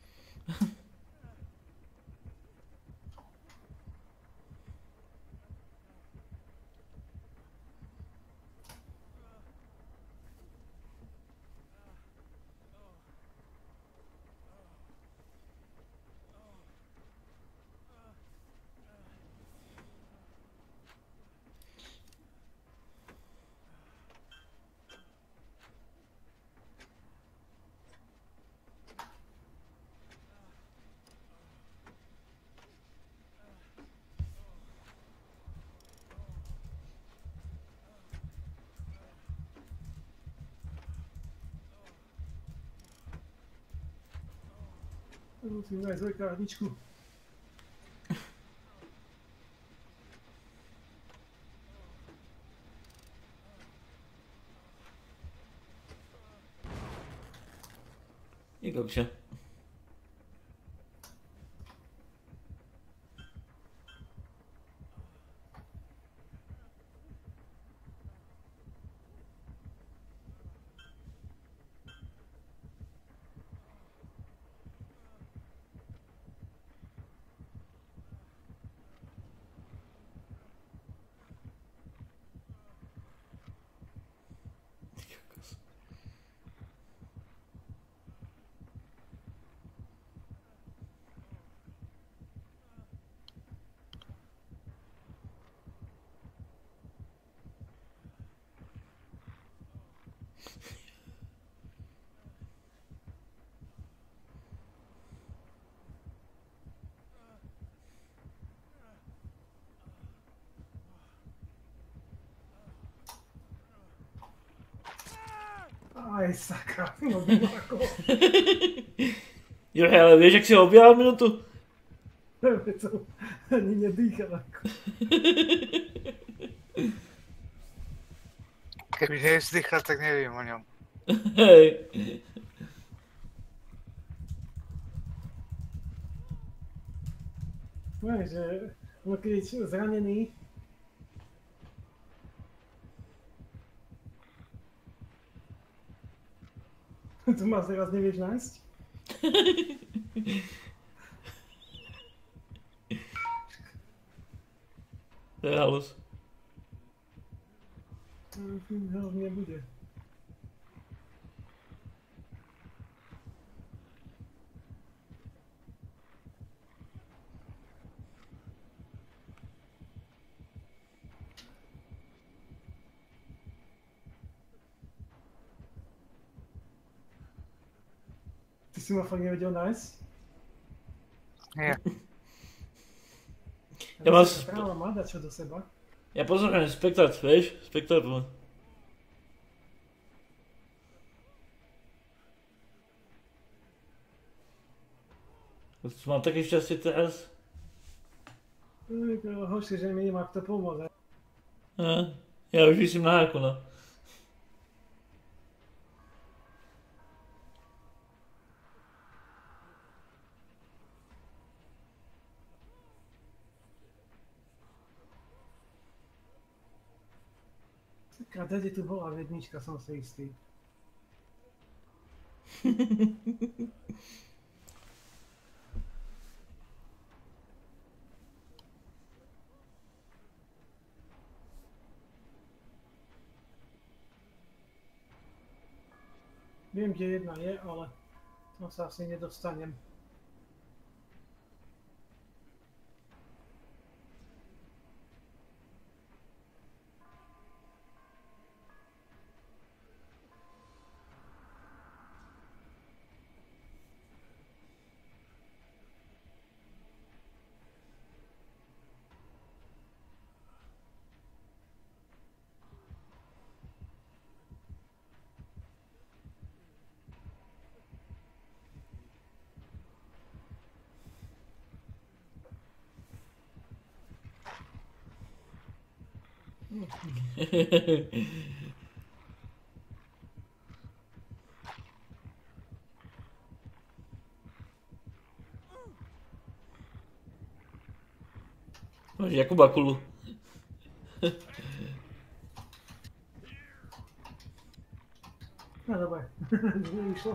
Musím nájsť lekárničku. Ty kokso. Aj sakra, no diváko. Jo, ale vieš, jak si ho objal minutu? To ani nedýchal ako. Keby nevzdychal, tak nevím o něm. Hej. No, že no keď je zranený, to ma teraz nevieš nájsť? To je halus. No, nebude. Ty si ma fakt nevedel nájsť? Nie. Ja mám... Práva má dať čo do seba. Ja pozorujem Spektát, vieš? Spektát. Mám také šťastie teraz. Horšie, že mi nemá kto pomôcť. Ja, ja už vysím na háku, no. A tady tu bola vednička, som si istý. Viem, kde jedna je, ale tam sa asi nedostanem. Máš Jakuba Kulu. No dobre, nevyšlo.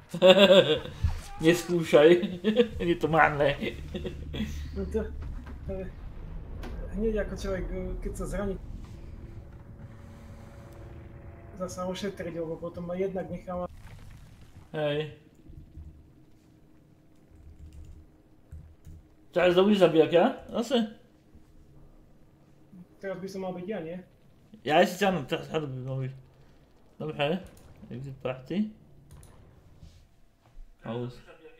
Neskúšaj, je to marné. No to, to je hneď ako človek, keď sa zraní, zasa ošetriť, lebo potom ma jednak necháva. Hej. Teraz dobíš zabijak, ja? Zase? Teraz by som mal byť ja, nie? Ja si áno, teraz ja dobím mal byť. Dobre, exit party. Halus.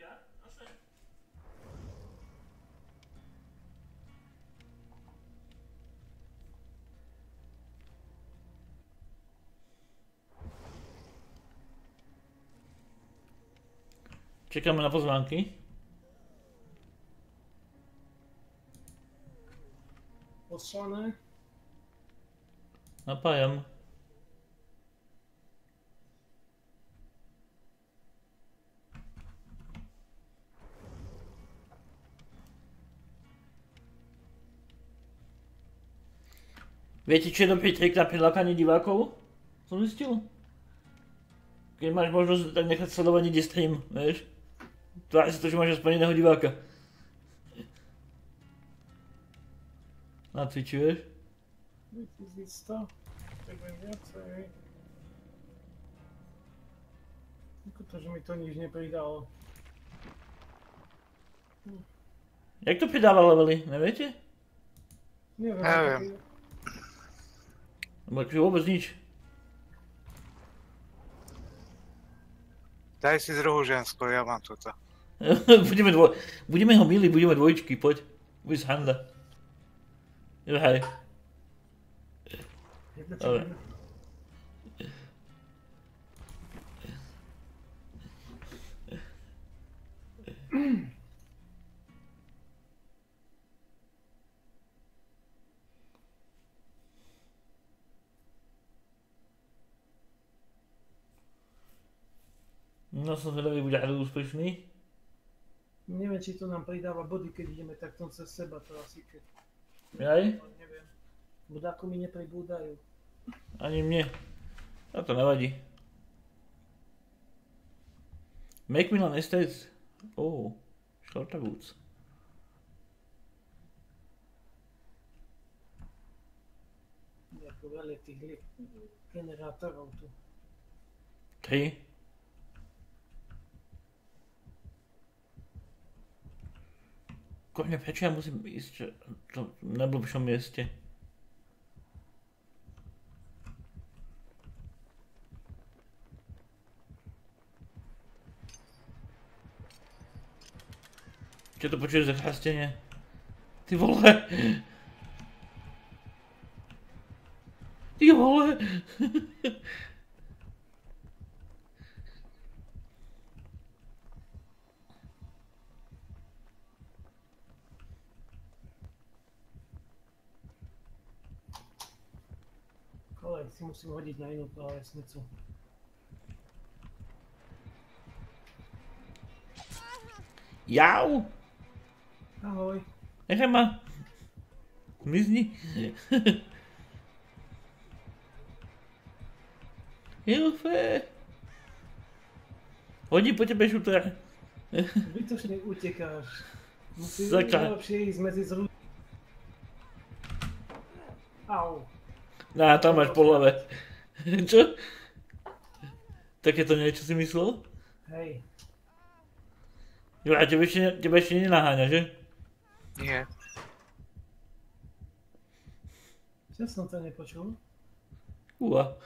Čekáme na pozvánky. Poslané. Napájam. Viete, čo je dobrý trik na prilákanie divákov? Som zistil? Keď máš možnosť tak nechať sledovať niekde stream, vieš? Tvári si to, že máš aspoň jedného diváka. Na Twitchi, vieš? dvetisícsto. Tak budem viacej. Ako to, že mi to nič nepridalo. Jak to pridáva levely, neviete? Neviem. Neviem. Lebo akože vôbec nič. Daj si druhú ženskú, ja mám toto. budeme, dvo- budeme ho milí, budeme dvojčky, poď. Buď z handa. Jo, hej. Dobre. No som zvedavý, bude aj úspešný. Neviem, či to nám pridáva body, keď ideme takto cez seba, to asi keď... Jaj? Neviem. Budáko mi nepribúdajú. Ani mne. A to nevadí. Macmillan Estates. Oh, Shorter Woods. Ako veľa tých li- generátorov tu. Tri. Koľne prečo ja musím ísť v najblbšom mieste? Čo to počuješ za chrastenie? Ty vole! Ty vole! Ale si musím hodiť na inú klávesnicu. Jau! Ahoj. Nechaj ma! Zmizni! Hilfe! Hodí po tebe šuter! Vytočne utekáš. Musíš Zaka. najlepšie ísť medzi zrú... Au. Á, tam máš po hlave. Čo? Takéto niečo si myslel? Hej. Jo, a tebe ešte, tebe ešte nenaháňa, že? Nie. Čo som to nepočul? Uha.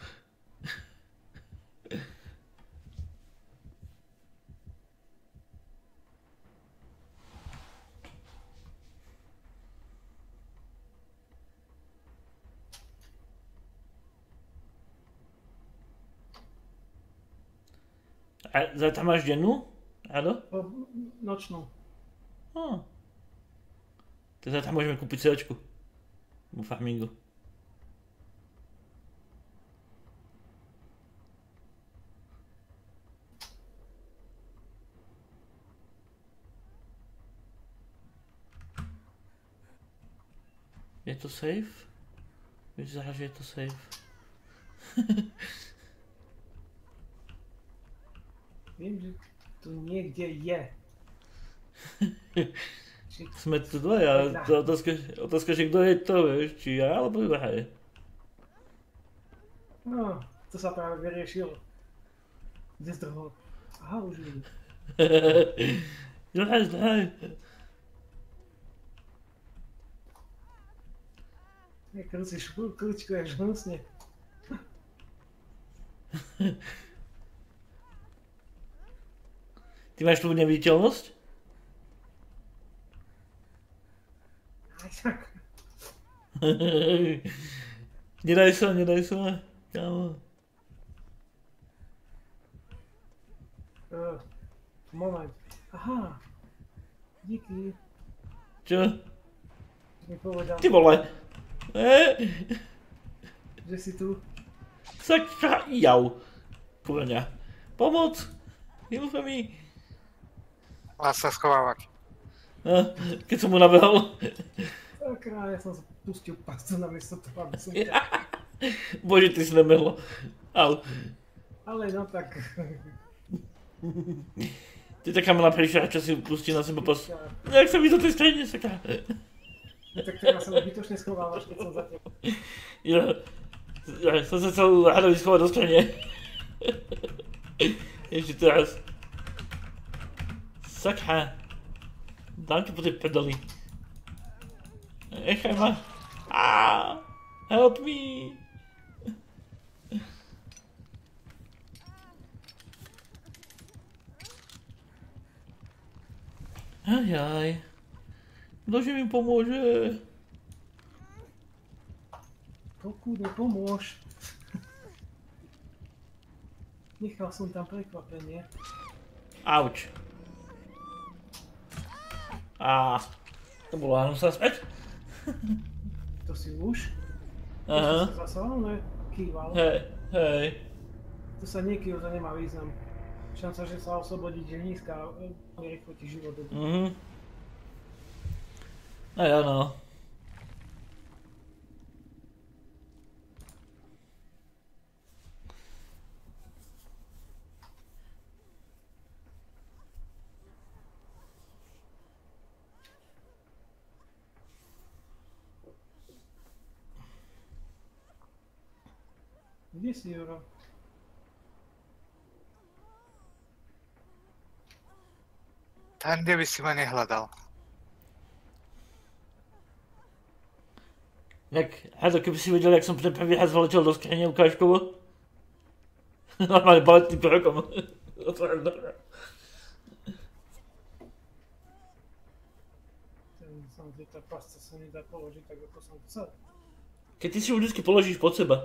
A za tam máš dennú? Áno? O, nočnú. Á. Teda tam môžeme kúpiť sedačku. V farmingu. Je to safe? Vyzerá, že je to safe. Viem, že tu niekde je. Či... Sme tu dvaja, ale otázka, otázka, že kto je to, vieš, či ja, alebo iba je. No, to sa práve vyriešilo. Kde zdrhol? Aha, už vidím. Zdrhaj, zdrhaj. Nie, krúciš kľúčku, až hnusne. Ty máš tu neviditeľnosť? Aj tak. Nedaj sa, nedaj sa. Kámo. Uh, moment. Aha. Díky. Čo? Mi povedal, Ty vole. E? že si tu. Sakra, jau. Kurňa. Pomoc. Hilfe mi. Má sa schovávať. No, keď som mu nabehol. Sakra, ja som pustil pastu namiesto toho, aby som... Bože, ty si nebehlo. Au. Ale no tak... Ty taká malá prišla, čo si pustí na seba pas... Jak sa mi do tej strane, sakra. Tak teraz sa zbytočne schovávaš, keď som za teba. Ja, ja som sa chcel hadovi schovať do strane. Ešte teraz. Sakra. Dám ti po tej pedali. Nechaj ma. Aaaa. Help me. Ajaj. Ktože mi pomôže? Pokud nepomôž. Nechal som tam prekvapenie. Auč. Á, to bolo áno sa späť? To si už? Aha. To sa zase len kýval. Hej, hej. To sa niekýval, to nemá význam. šanca, že sa oslobodiť je nízka, veľmi rýchlo ti život do. Mhm. No jo, no. Kde si, Juro? Tam, kde by si ma nehľadal. Jak, Hado, keby si viděl, jak jsem před první raz vletěl do skříně ukážkovo. Normálně baletným krokom. Ten samozrejme, tá pasca sa nedá položiť tak, ako som chcel. Keď ty si ju vždycky položíš pod seba.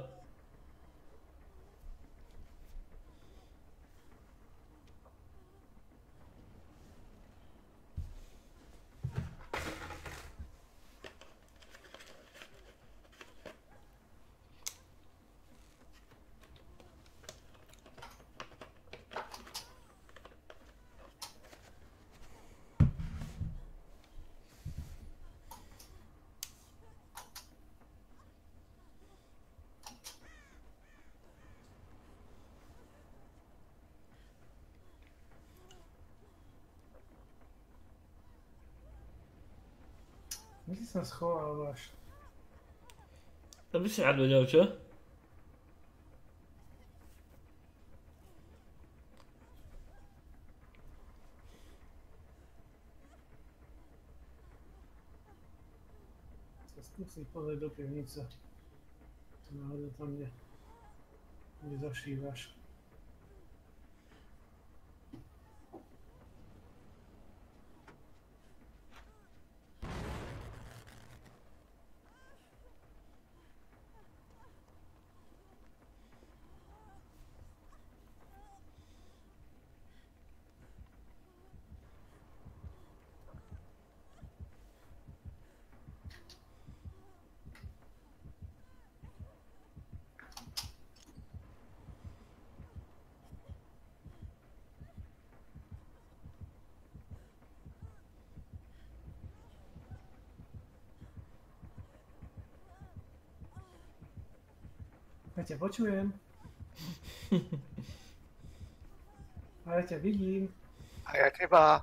Kde si sa schovávaš? To by si rád vedel, čo? Sa skúsim pozrieť do pivnice. To náhodou tam ne... nezašívaš. Ja ťa počujem. A ja ťa vidím. A ja teba.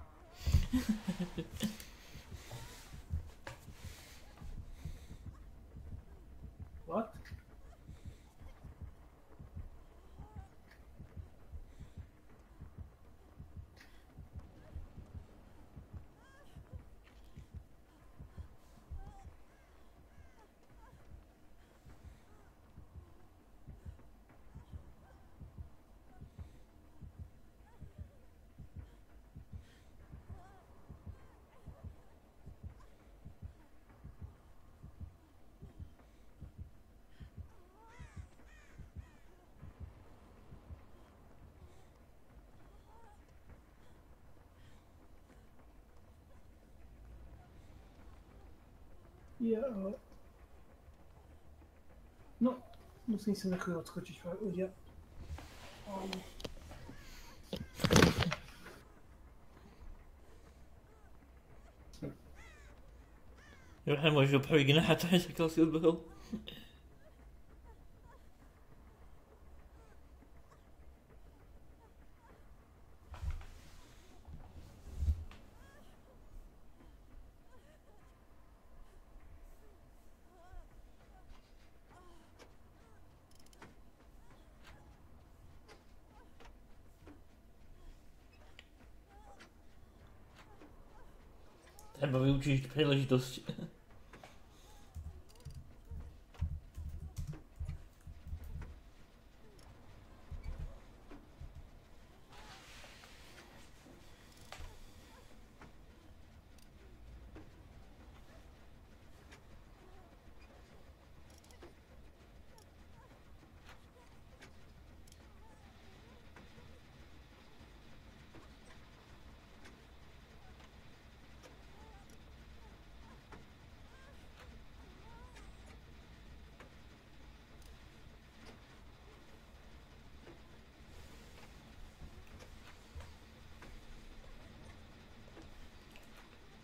What? Ja, ale... No, musím si na chvíľu odskočiť, fakt, ľudia. Jo, nemůžu opravit generátor, čekal si odběhl. Třeba vyučíš příležitosti.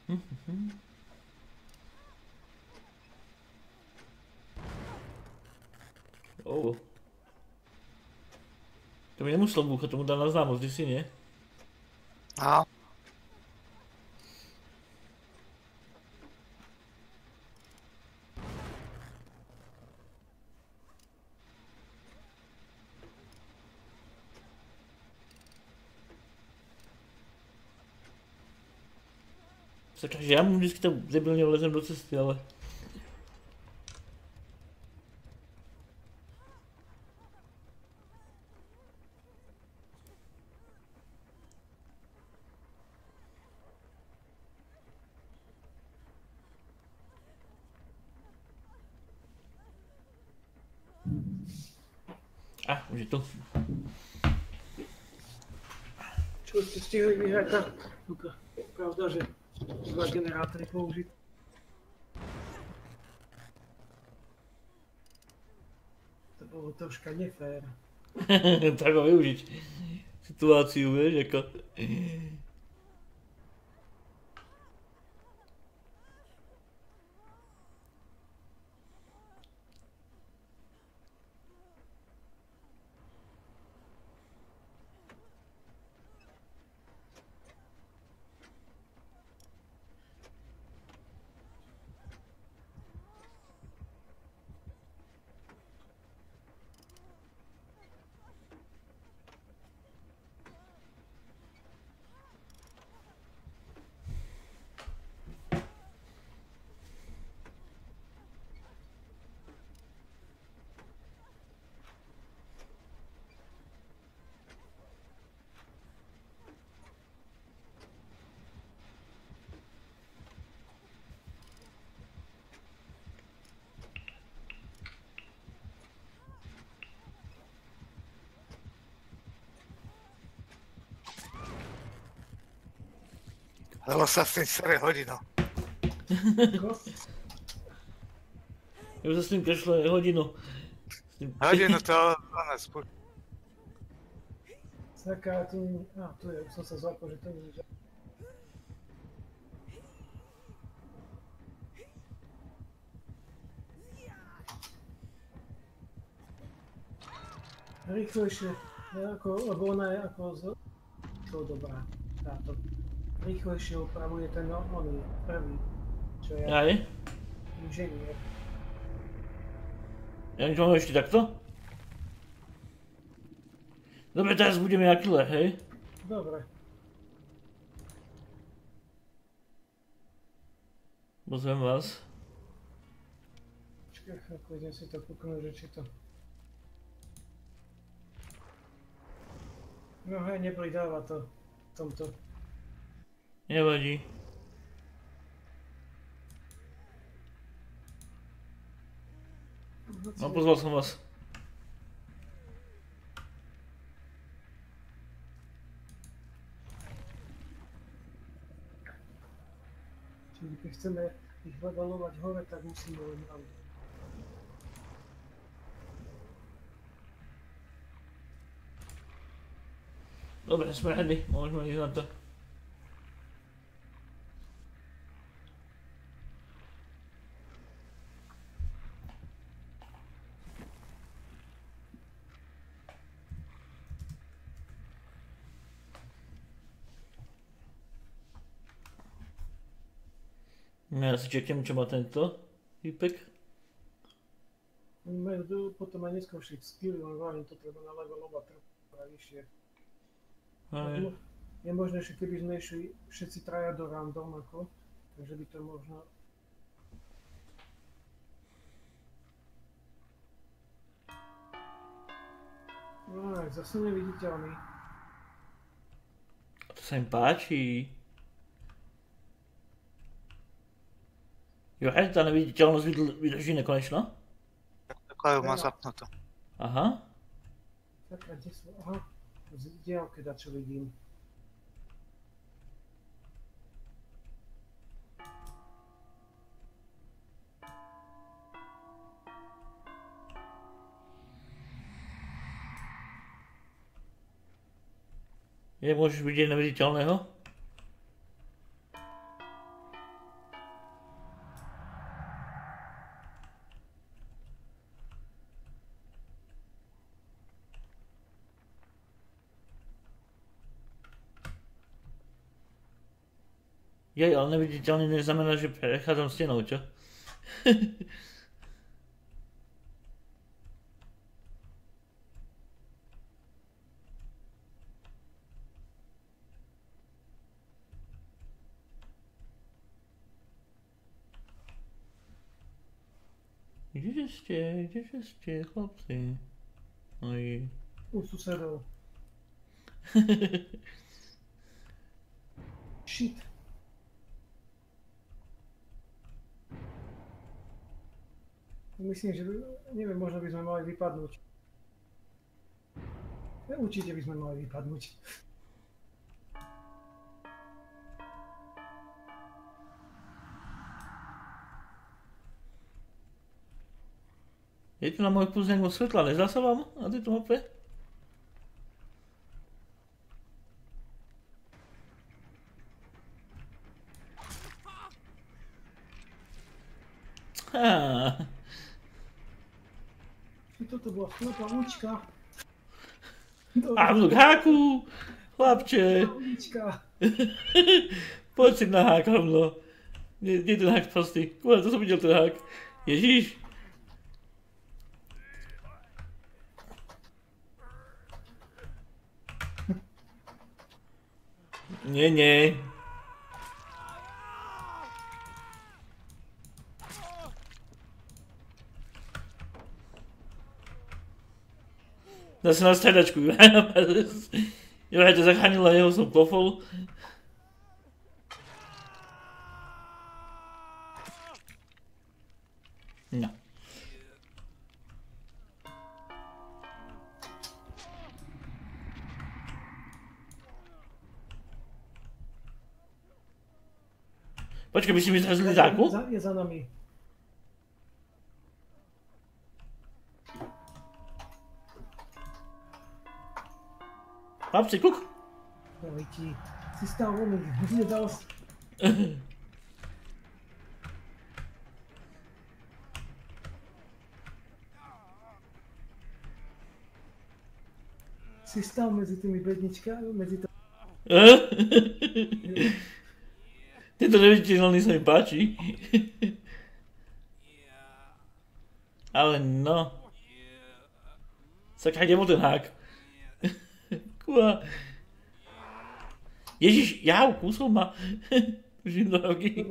Oh. To mi nemusel búchať, tomu dal na známosť, kdysi nie? No. Sakra, že ja mu vždycky tak debilne vlezem do cesty, ale... A, už je tu. Čo ste stihli vyhrať tak? Pravda, že dva generátory použiť. To bolo troška nefér. Treba využiť situáciu, vieš, ako... Lebo sa s tým sere hodinu. Ja už sa s tým kašle hodinu. Hodinu to na nás púšť. Taká tu... Á, tu je, už som sa zlapol, že to nie je žiadne. Rýchlejšie, ako, lebo ona je ako z... To dobrá, táto. Rýchlejšie opravuje ten oný, prvý, čo je Aj? inžinier. Ja niečo mám ešte takto? Dobre, teraz budeme jak killer, hej? Dobre. Pozvem vás. Počkaj chvíľku, idem si to kúknúť, že či to... No hej, nepridáva to v tomto. Nevadí. No, pozval som vás. Čiže keď chceme ich levelovať hore, tak musíme len tam. Dobre, sme ready, môžeme ísť na to. Ja si čeknem, čo má tento týpek. Oni majú potom aj neskôršie skilly, len vážim, to treba na levelovať trochu vyššie. Aj. Je možné, že keby sme išli všetci traja do random ako, takže by to možno... No, zase neviditeľný. To sa im páči. Jo, hej, tá neviditeľnosť vydrží nekonečno? Takhle má zapnuto. Aha. Taká, kde sú? Aha, z diaľky dačo vidím. Je, môžeš vidieť neviditeľného? Jej, ale neviditeľný neznamená, že prechádzam stenou, čo? Kdeže ste, kdeže ste, chlapci? Oj. U susedov. Shit. Myslím, že neviem, možno by sme mali vypadnúť. Určite by sme mali vypadnúť. Je tu na môj kus nejak moc svetla, nezdá sa vám na tejto mape? Á. Toto bola slepá ulička. A vnúk háku, chlapče. Ulička. Poď si na hák, hovno. Nie, nie ten hák sprostý. Kúha, to som videl ten hák. Ježiš. Nie, nie. Zase na stredačku. Joj, to zachránila, jeho som klofol. No. Počkaj, by si mi zrazili záku? Je za nami. Chlapci, kuk. Velití. Si stál oný, nedal si. Si stál mezi tými bedničkami, mezi to... Tento neviditeľný sa mi páči. Ale no. Sakra, kde bol ten hák? Kúha. Ježiš, jau, kúsol ma. Žím do nohy.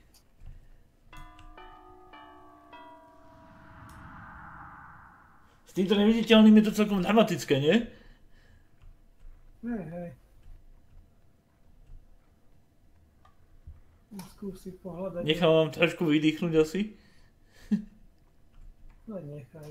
S týmto neviditeľným je to celkom dramatické, nie? Hej, hej. Skúsi pohľadať. Nechám vám trošku vydýchnuť asi. No nechaj.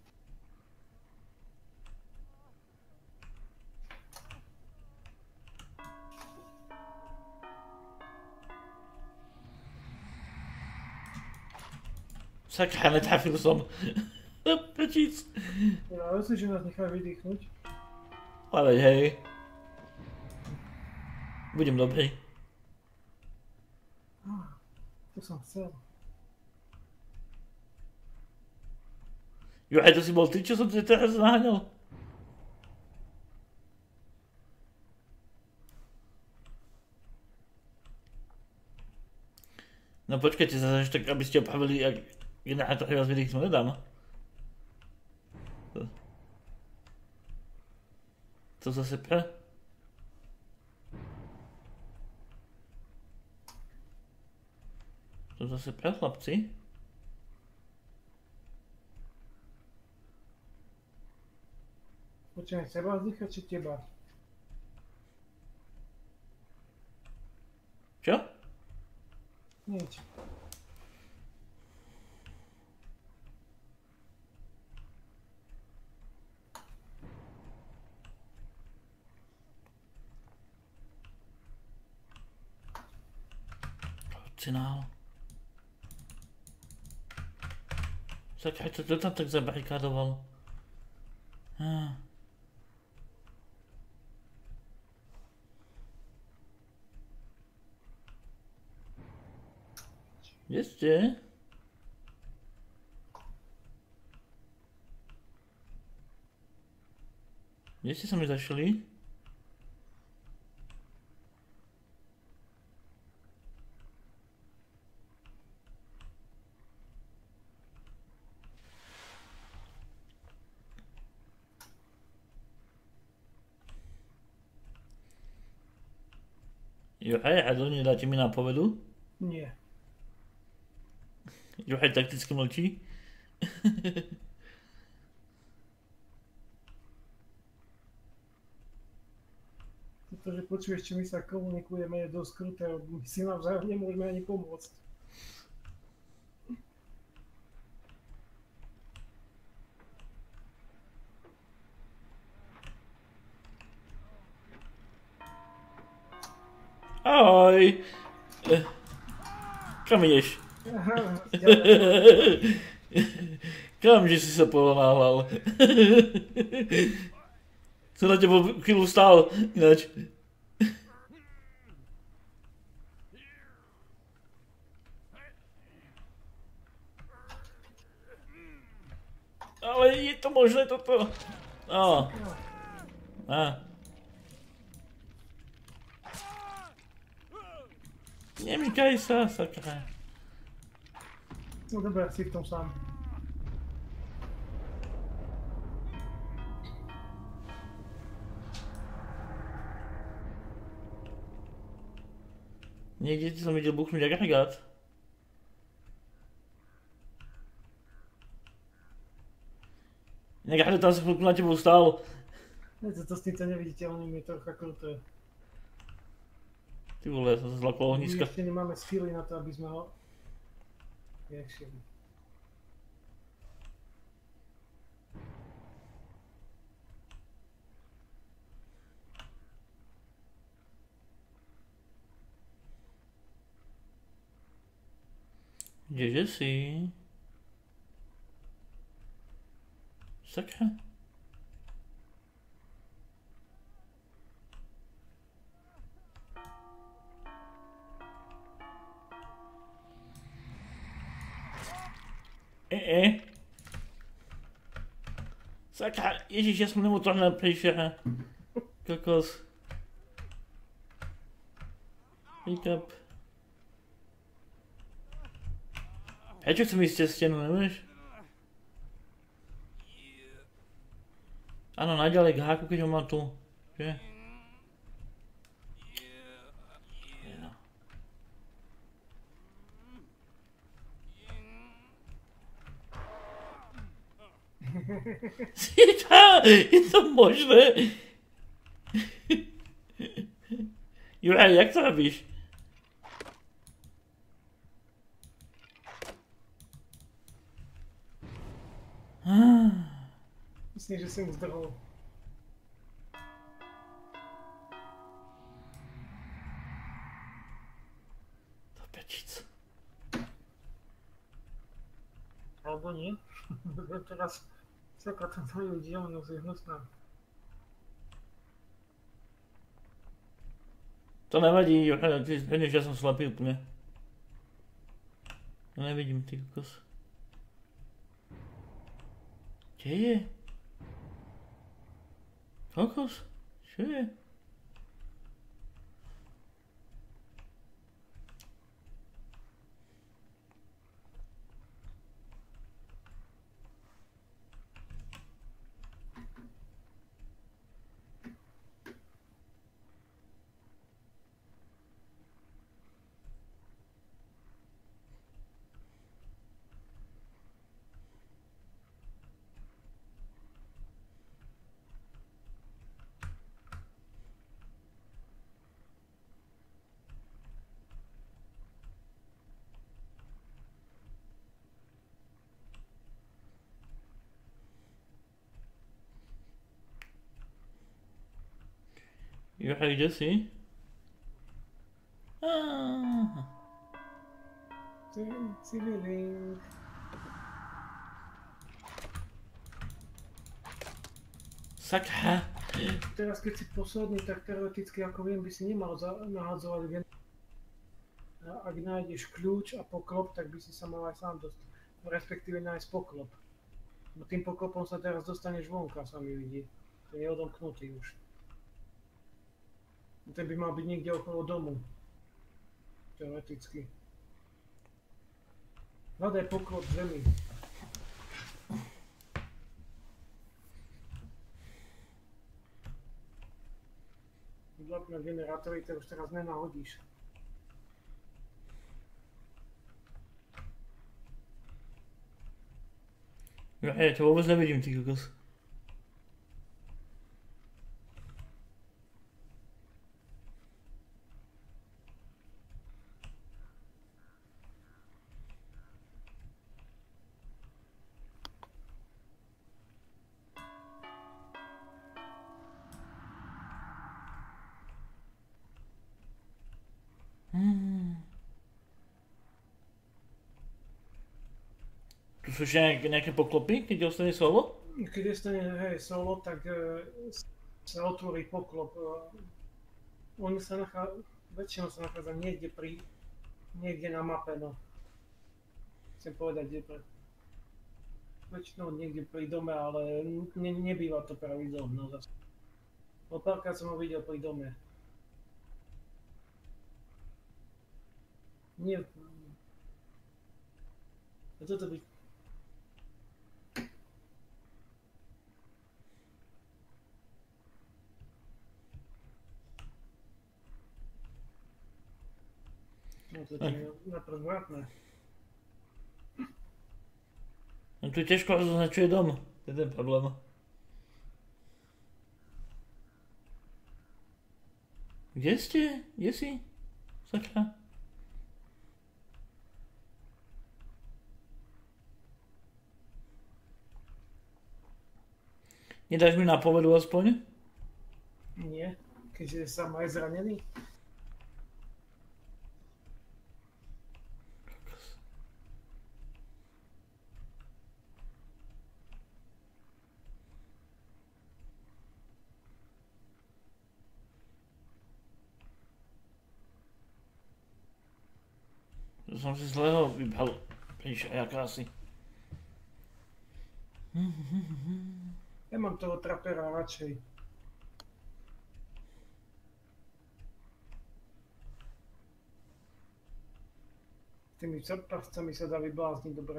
Sakra, netrafil som. Prečíc. Ja si, že nás nechaj vydýchnuť. Ale hej. Budem dobrý. Ah, to som chcel. Jo, aj to si bol ty, čo som ti teraz naháňal? No počkajte zase, tak aby ste opravili, ak jedna to vás vydýchnú nedám. To. To zase pre? To zase pre, chlapci? Počkaj, seba vzdychať, či teba? Čo? Nič. Cinál. Sakra, to, to tam tak zabarikadoval. Ah. Kde ste? Kde ste sa mi zašli? Juhaj, a to nedáte mi nápovedu? Nie. Juhaj takticky mlčí. Pretože počuješ, či my sa komunikujeme, je dosť kruté, my si navzájom nemôžeme ani pomôcť. Ahoj. Eh, kam ideš? Kam, že si sa ponáhľal? Som na tebo chvíľu stál, ináč. Ale je to možné toto? Á. Á. Nemýkaj sa, sakra. No dobré, si v tom sám. Niekde som videl buchnúť agregát. Niekde tam sa chvíľku na tebou stál. Viete, to s týmto neviditeľným je trocha kruté. Ty vole, ja som sa zlakol ohniska. My ešte nemáme skilly na to, aby sme ho riešili. Kdeže si? Sakra. E, e. Sakra, ježiš, ja som nemotorná prišiel. Kokos. Pick up. Prečo chcem ísť cez stenu, nevieš? Áno, naďalej k háku, keď ho má tu. Že? Je to možné? Juraj, jak to robíš? Myslím, že si mu zdrhol. To pečic. Alebo nie. Teraz všaká tam tvoju dielnosť je hnusná. To nevadí, Juraj, ty vidíš, ja som slepý úplne. To nevidím, ty kokos. Kde je? Kokos? Čo je? Juraj, kde si? Ah. Civilink. Sakra. Teraz keď si posledný, tak teoreticky ako viem by si nemal nahadzovať gen. Ak nájdeš kľúč a poklop, tak by si sa mal aj sám dostať. Respektíve nájsť poklop. No tým poklopom sa teraz dostaneš vonka, sa mi vidí. To je odomknutý už. Ten by mal byť niekde okolo domu. Teoreticky. Hľadaj poklop v zemi. Dlapné generátory, to už teraz nenahodíš. Ja, ja to vôbec nevidím, ty kokos. Hmm. Tu sú ešte nejaké, nejaké poklopy, keď ostane solo? Keď ostane hej, solo, tak e, sa otvorí poklop. E, on sa nachádza, väčšinou sa nachádza niekde pri, niekde na mape, no. Chcem povedať, kde pre... Väčšinou niekde pri dome, ale ne, nebýva to pravidlo, no zase. O párkrát som ho videl pri dome. Nie. A toto by... No to je napríklad vrátne. No tu ťažko označuje dom, to je ten problém. Kde ste? Kde si? Sakra. Nedáš mi nápovedu aspoň? Nie, keďže sám aj zranený. To som si zlého vybral. Píš, jaká asi. Ja mám toho trapera radšej. Tými čerpavcami sa dá vyblázniť dobre.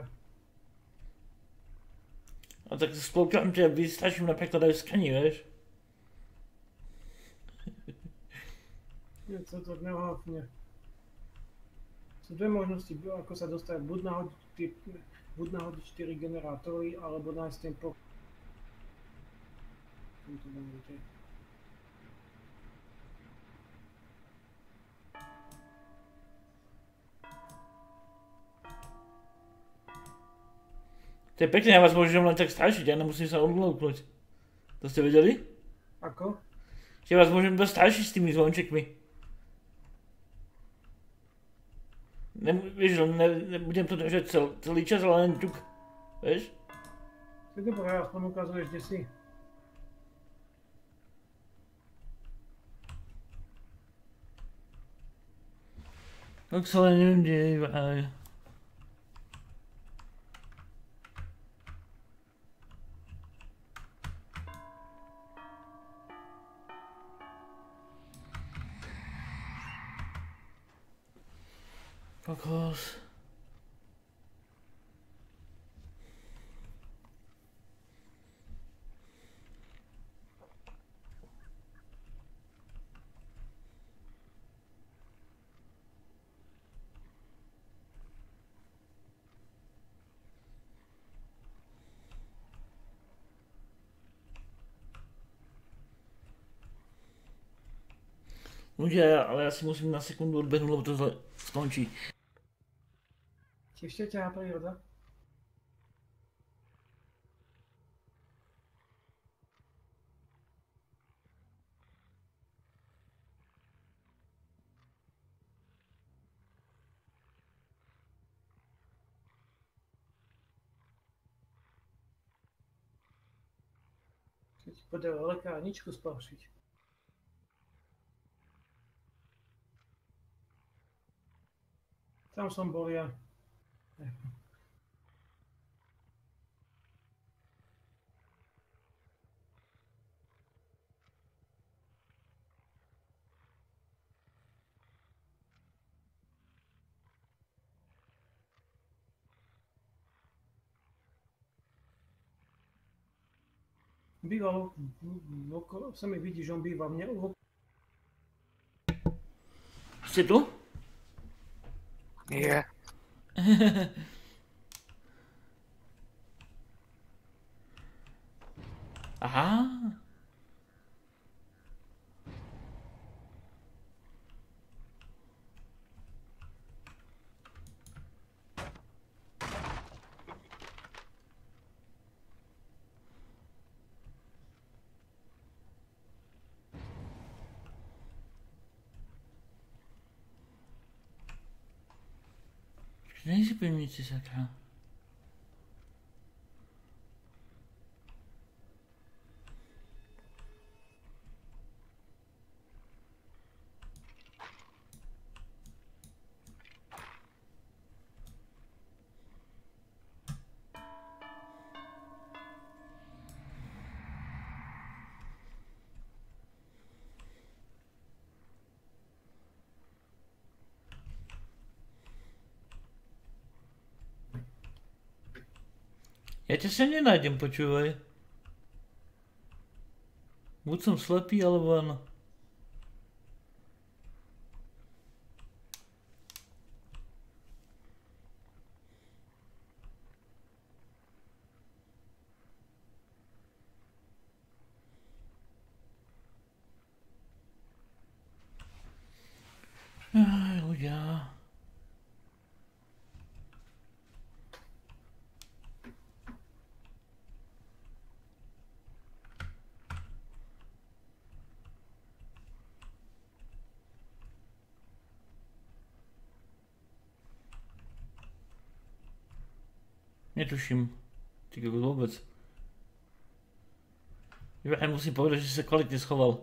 A tak spolkám ťa vystraším napríklad aj v skani, vieš? Nie, to tak nevápne. Sú dve možnosti, ako sa dostať. Buď nahodiť, buď nahodiť štyri generátory, alebo nájsť ten pokoj. To je pekné, ja vás môžem len tak strašiť, ja nemusím sa odlouknúť. To ste vedeli? Ako? Že vás môžem dosť strašiť s tými zvončekmi. Ne, vieš, ne, nebudem to držať cel, celý čas, ale len ťuk. Vieš? To je dobré, aspoň ukazuješ, kde si. Tak sa len neviem, kde je vraj. Kokos. Ľudia, ale ja si musím na sekundu odbehnúť, lebo to zle skončí. Ešte ťahá príroda. Keď podarilo lekárničku spášiť. Tam som bol ja. Býval, sa mi vidí, že on býva v mne. Ste tu? Nie. Aha. Nejsi pivnici, sakra. Ja ťa sa nenájdem, počúvaj. Buď som slepý, alebo áno. Aj, ľudia. Netuším. Ty kokos vôbec. Ja musím povedať, že si sa kvalitne schoval.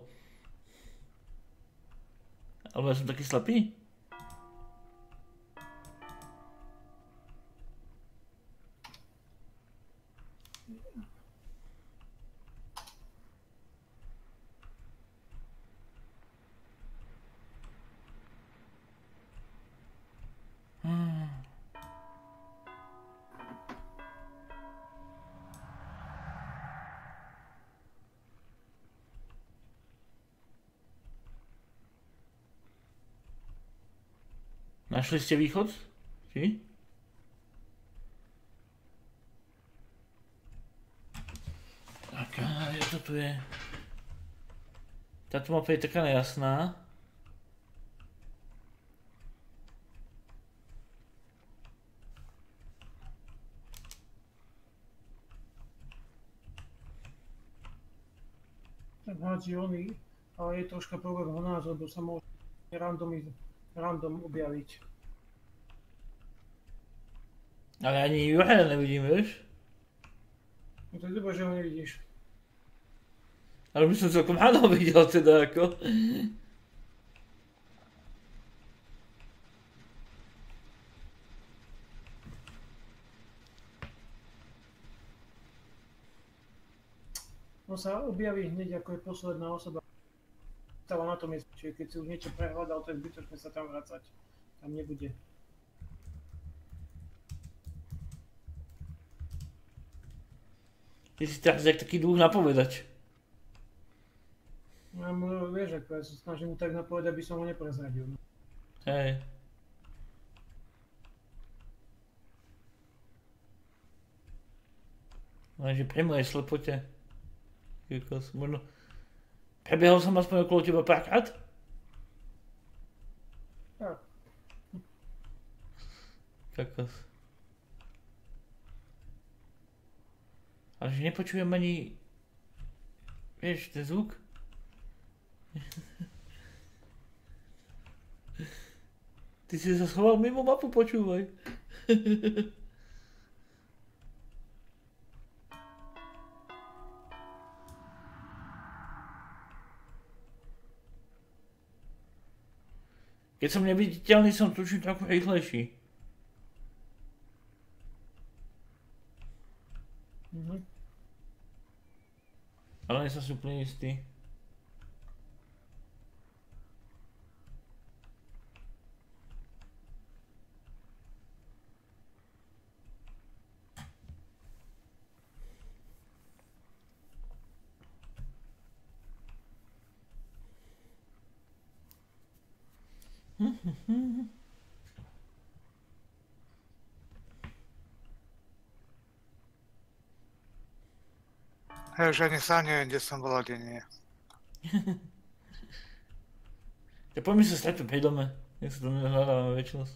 Alebo ja som taký slepý? Hmm. Našli ste východ? Či? Tak, je to tu je. Táto mapa je taká nejasná. Tak hádži oný, ale je troška problém ho názor, lebo sa môže random, random objaviť. Ale ani Juhana nevidím, vieš? No to je dobré, že ho nevidíš. Ale by som celkom áno videl teda ako. On sa objaví hneď, ako je posledná osoba. Stáva na tom mieste, čiže keď si už niečo prehľadal, to je zbytočné sa tam vracať. Tam nebude. Ty si teraz jak taký dúh napovedať. Ja mu, vieš, ako ja sa snažím mu tak napovedať, aby som ho neprezradil. Hej. Lenže pri mojej slepote. Kokos, možno... Prebiehol som aspoň okolo teba párkrát? Tak. Kokos. Ale že nepočujem ani... Vieš, ten zvuk? Ty si sa schoval mimo mapu, počúvaj. Keď som neviditeľný, som tučím trochu rýchlejší. Mhm. Ale nie som si úplne istý. Hm? Ja už ani sám neviem, kde som bol a kde nie. Ja poďme sa stretnúť pri dome, nech sa to nehľadáme väčšnosť.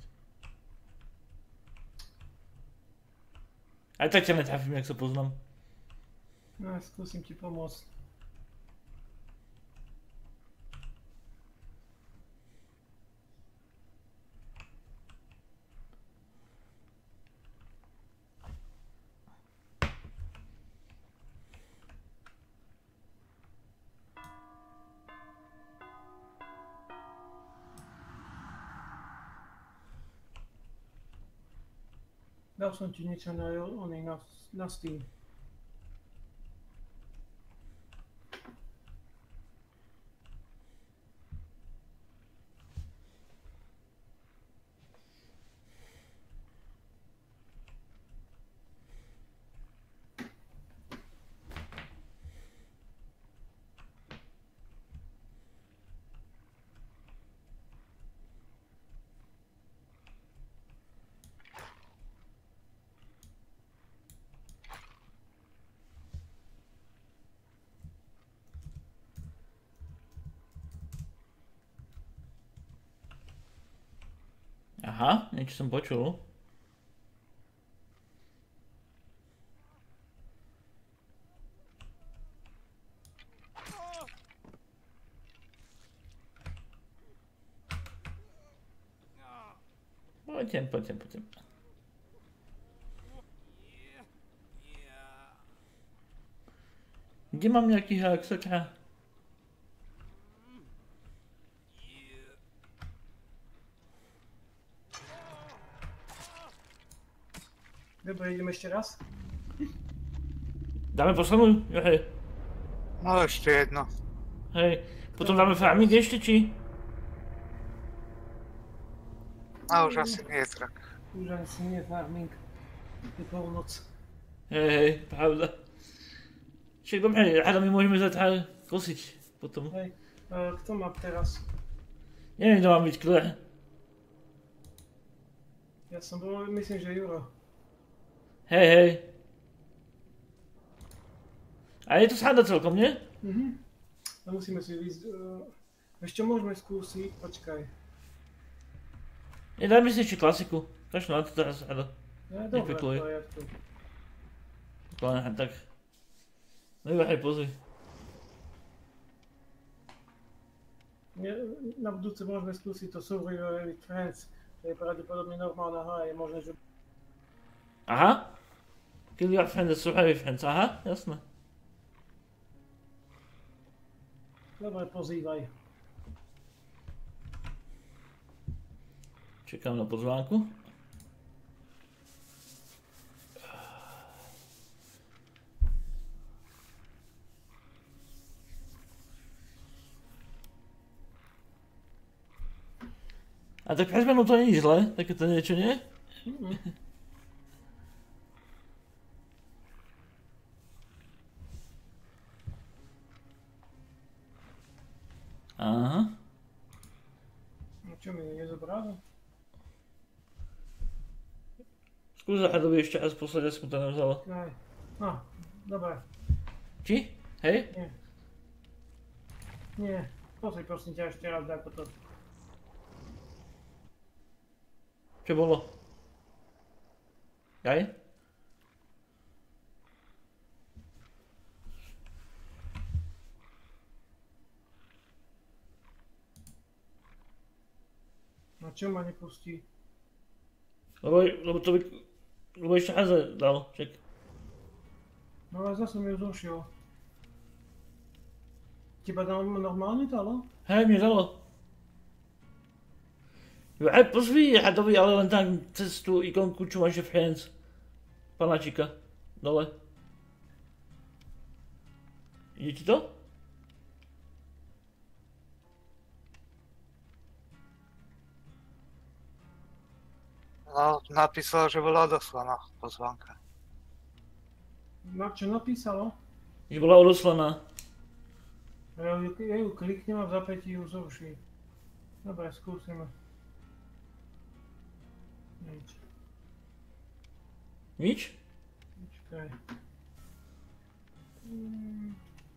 Aj tak ťa netrafím, jak sa poznám. No, skúsim ti pomôcť. Dal som ti niečo na, oný, na, na Steam. Aha, niečo som počul. Poďte, poďte, poďte. Kde mám nejaký hák, sakra? Dobre, ideme ešte raz. Dáme poslednú? Jo, hej. No ešte jedno. Hej. Potom dáme farming ešte, či? A už asi nie je zrak. Už asi nie je farming. Je polnoc. Hej, hej, pravda. Však dobre, ale my môžeme zatiaľ kosiť potom. Hej, a kto má teraz? Neviem, kto má byť Claire. Ja som bol, myslím, že Juro. Hej, hej. A je to sranda celkom, nie? Mhm. A musíme si výjsť... Uh, ešte môžeme skúsiť, počkaj. Nie, dajme si ešte klasiku. Kašľu na to teraz, Ado. Ja, dobre, Nepekluj. to je tu. Len tak. No iba hej, pozri. Nie, na budúce môžeme skúsiť to Survivor with Friends. To je pravdepodobne normálna hra, je možné, že... Aha. Kill your friend and survive friends. Aha, jasné. Dobre, pozývaj. Čekám na pozvánku. A tak pre zmenu to nie je zle, takéto niečo, nie? Mm-mm. Aha. No čo mi nezobral? Skús Adovi ešte raz poslať, asi mu to nevzalo. Aj. No, dobre. Či? Hej? Nie. Nie. Pozri prosím ťa ešte raz ako to. Čo bolo? Jaj? No čo ma nepustí? Lebo, lebo to by... Lebo ešte raz dal, čak. No ale zase mi ju zošiel. Teba dal normálne dalo? Hej, mne dalo. Jo, aj pozví Adovi, ale len tam cez tú ikonku, čo máš friends. Panačika. Dole. Ide ti to? No, napísal, že bola odoslaná pozvánka. No čo napísalo? Že bola odoslaná. Ja ju, ja ju kliknem a v zapätí ju zruší. Dobre, skúsime. Nič. Nič? Počkaj. Mm.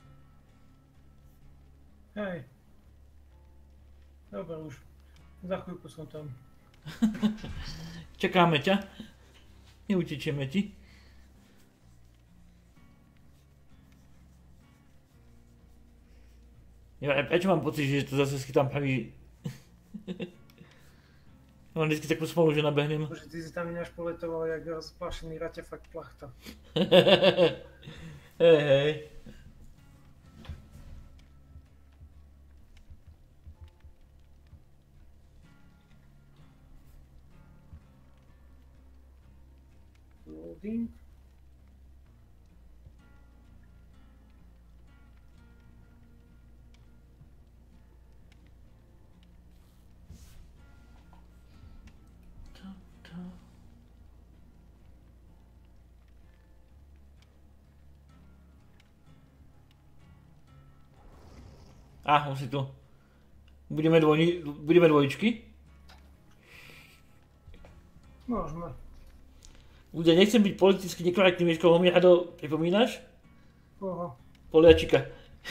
Hej. Dobre už. Za chvíľku som tam. Čakáme ťa. Neutičieme ti. Ja, prečo mám pocit, že to zase schytám pravý... Ja mám vždycky takú smolu, že nabehnem. Bože, ty si tam ináč poletoval, jak rozplašený raťa fakt plachta. Hej, hej. Loading. A, už si tu. Budeme, dvoj, budeme dvojičky? Môžeme. Ľudia, nechcem byť politicky nekorektný, vieš, koho mi Hado pripomínaš? Koho? Poliačika.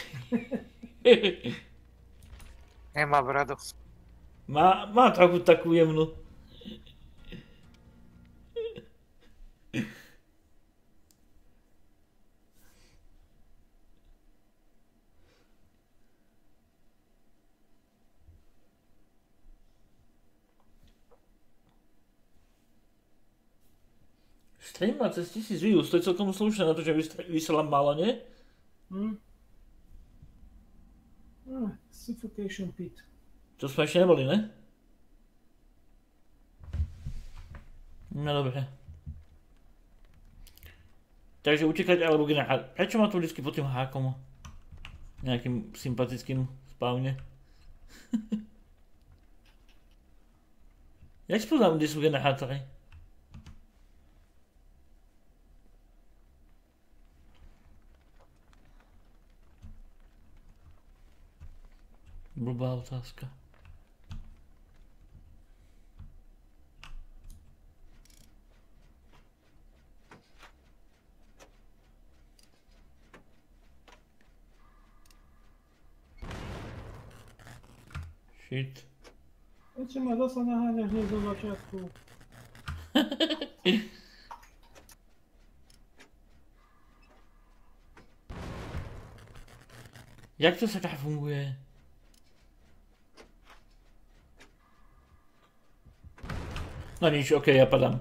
Nemá bradu. Má, má trochu takú jemnú. Stream má cez tisíc views, to je celkom slušné na to, že vysielám málo, nie? Hm? Ah, Suffocation Pit. To sme ešte neboli, ne? No dobre. Takže utekať alebo generátor. Prečo ma tu vždycky pod tým hákom? Nejakým sympatickým spávne. Jak spoznám, kde sú generátory? Blbá otázka. Shit. Prečo ma zasa naháňaš hneď do začiatku? Jak to sakra funguje? No nič, okej, okay, ja padám.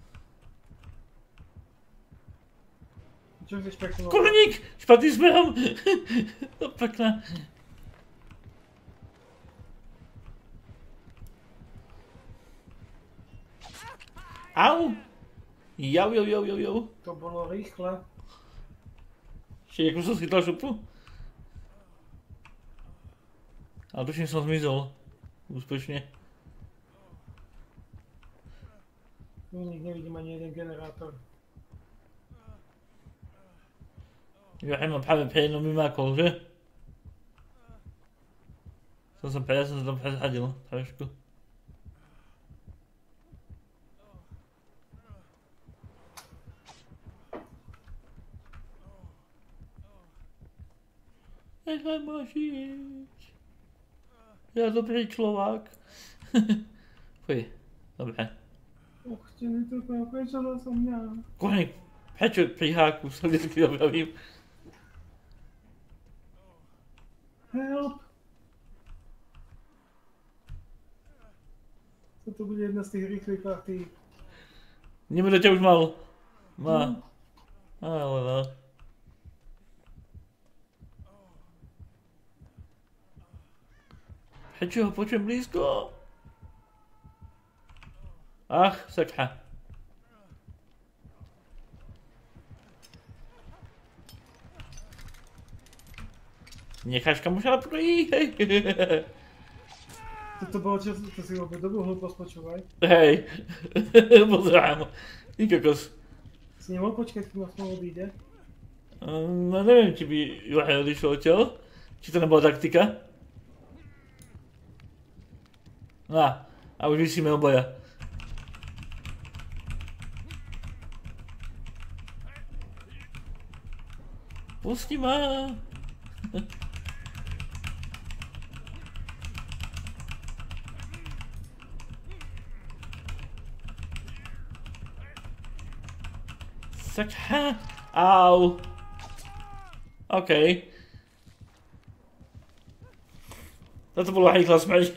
Čo si špekuloval? Kurník! Špatný smerom! To pekné. Au! Jau, jau, jau, jau, jau. To bolo rýchle. Ešte ako som schytal šupu? Ale tuším som zmizol. Úspešne. Tu nevidím ani jeden generátor. Ja mám práve pre jednou mimákol, že? Som som pre, ja som sa tam prezhadil trošku. Nechaj ma žiť. Ja dobrý človák. Fuj, dobre. Och, ti mi tylko prečo som mňa. Kurník, prečo pri háku sa vždycky objavím? Help! To bude jedna z tých rýchlych partí. Nebude ťa už mal. Má. Ale no. Prečo ho počujem blízko? Ach, sakra. Necháš kamoša na pokoji? Toto bolo čo? To si opäť dobrú hlúposť počúvaj. Hej. Pozrám. Ty kokos. Si nemohol počkať, kým aspoň odíde? No neviem, či by Johan odišlo odtiaľ. Či to nebola taktika. No, a už vysíme oboja. Pusti ma. Sakra. Au. OK. Toto bolo rýchla smrť.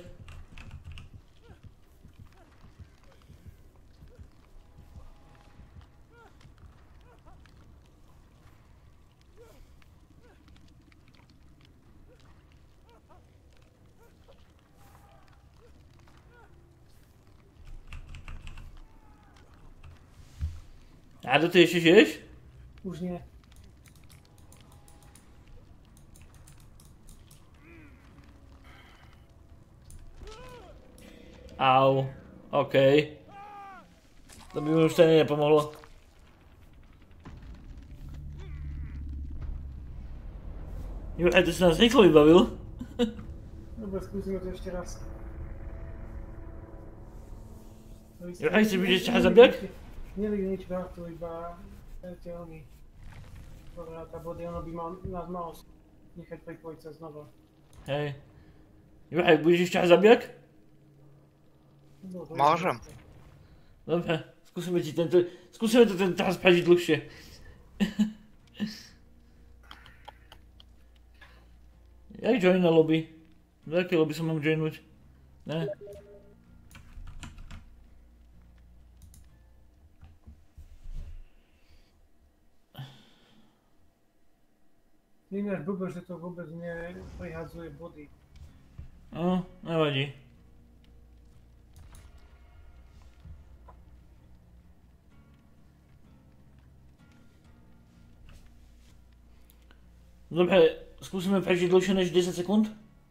A do ty ešte žiješ? Už nie. Au. OK. To by mi už stejne nepomohlo. Jo, aj to si nás rýchlo vybavil. Dobre, skúsime to ešte raz. Jo, aj si budeš ťahať zabijak? Nevidí nič vratu, iba tie oni. Dobre, tá body, ono by mal, nás malo nechať pripojiť sa znova. Hej. Jo, aj budeš ťahať zabijak? No, Môžem. Dobre, skúsime ti tento, skúsime to ten teraz prežiť dlhšie. Jak join na lobby? Do aké lobby sa mám joinúť? Ne? Ináč blbé, že to vôbec neprihadzuje body. No, nevadí. Dobre, skúsime prežiť dlhšie než desať sekúnd?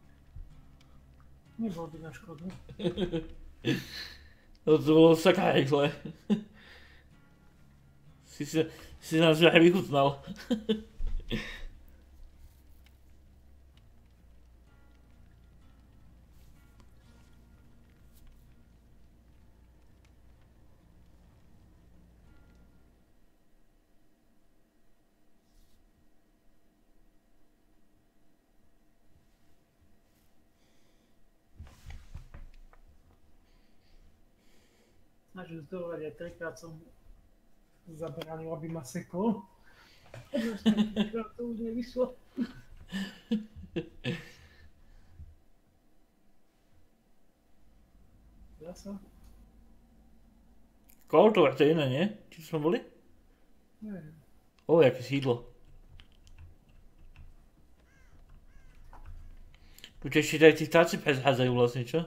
Nebolo by na škodu. No to bolo saká rýchle. Si, si, si nás aj vychutnal. Snažil zdolať aj trikrát som zabránil, aby ma sekol. Trikrát to už nevyšlo. Dá sa? Koltovať to je iné, nie? Či sme boli? Neviem. O, jaké sídlo. Tu ťa ešte aj tí vtáci prezhádzajú vlastne, čo?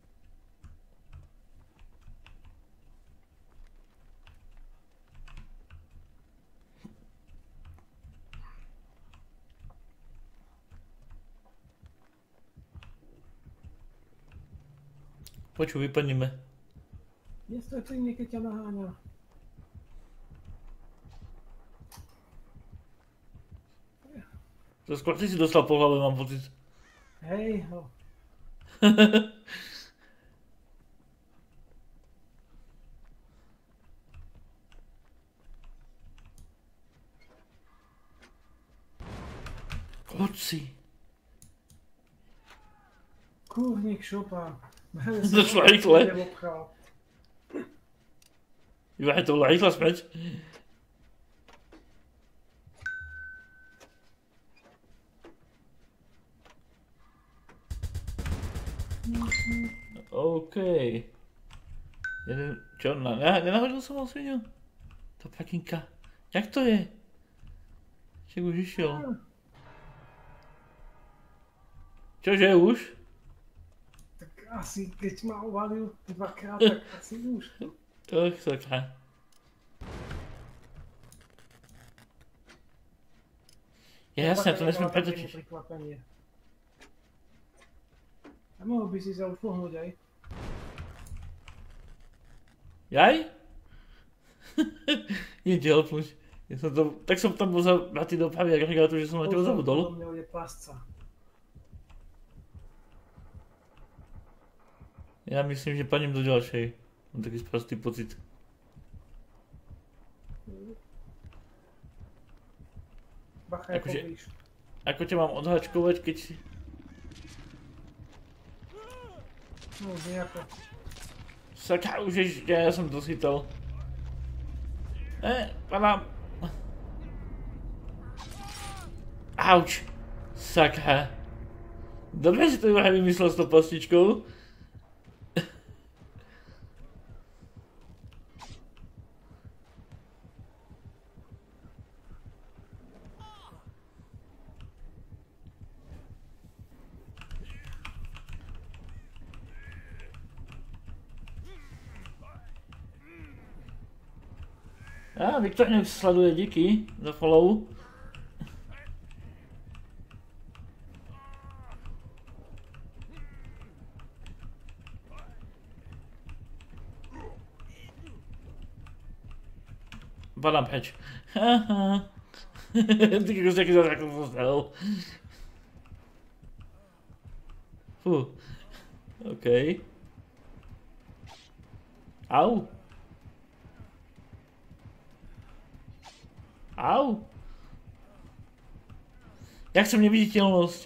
Počuj, vypadnime. Nestoj pri mne, keď ťa naháňa. To skôr ty si dostal po hlave, mám pocit. Hej, ho. Koci. Kúrnik šopa. Došlo rýchle. Iba je to bola rýchla smrť. OK. Jeden, čo, na, ne, nenahodil som ho svinu? To pakinka. Jak to je? Však už išiel. Čože už? Tak asi, keď ma uvalil dvakrát, tak asi už. Tak, sakra. Ja jasne, to nesmiem pretočiť. A mohol by si sa už pohnúť aj. Jaj? Nie ti helpnúť. Ja som to, tak som tam bol za Maty do pravy agregátu, že som na teba zabudol. Podľa mňa je pasca. Ja myslím, že padnem do ďalšej. Mám taký sprostý pocit. Ba, Bacha je Akože- poblíž. Ako ťa mám odhačkovať, keď... No už nejako. Sakra, už ešte, ja som to schytal. E, padám. Auč. Sakra. Dobre si to Juraj vymyslel s tou postičkou. A Viktor nech sleduje, díky za follow. Padám preč. Haha. Ty kokos, jaký zázrak to stalo. Fú. OK. Au. Au. Ja chcem neviditeľnosť.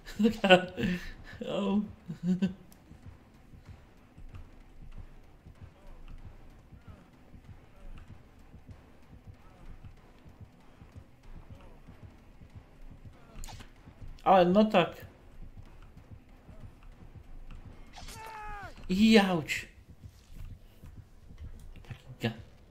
Au. Ale no tak. Jauč. Takýka.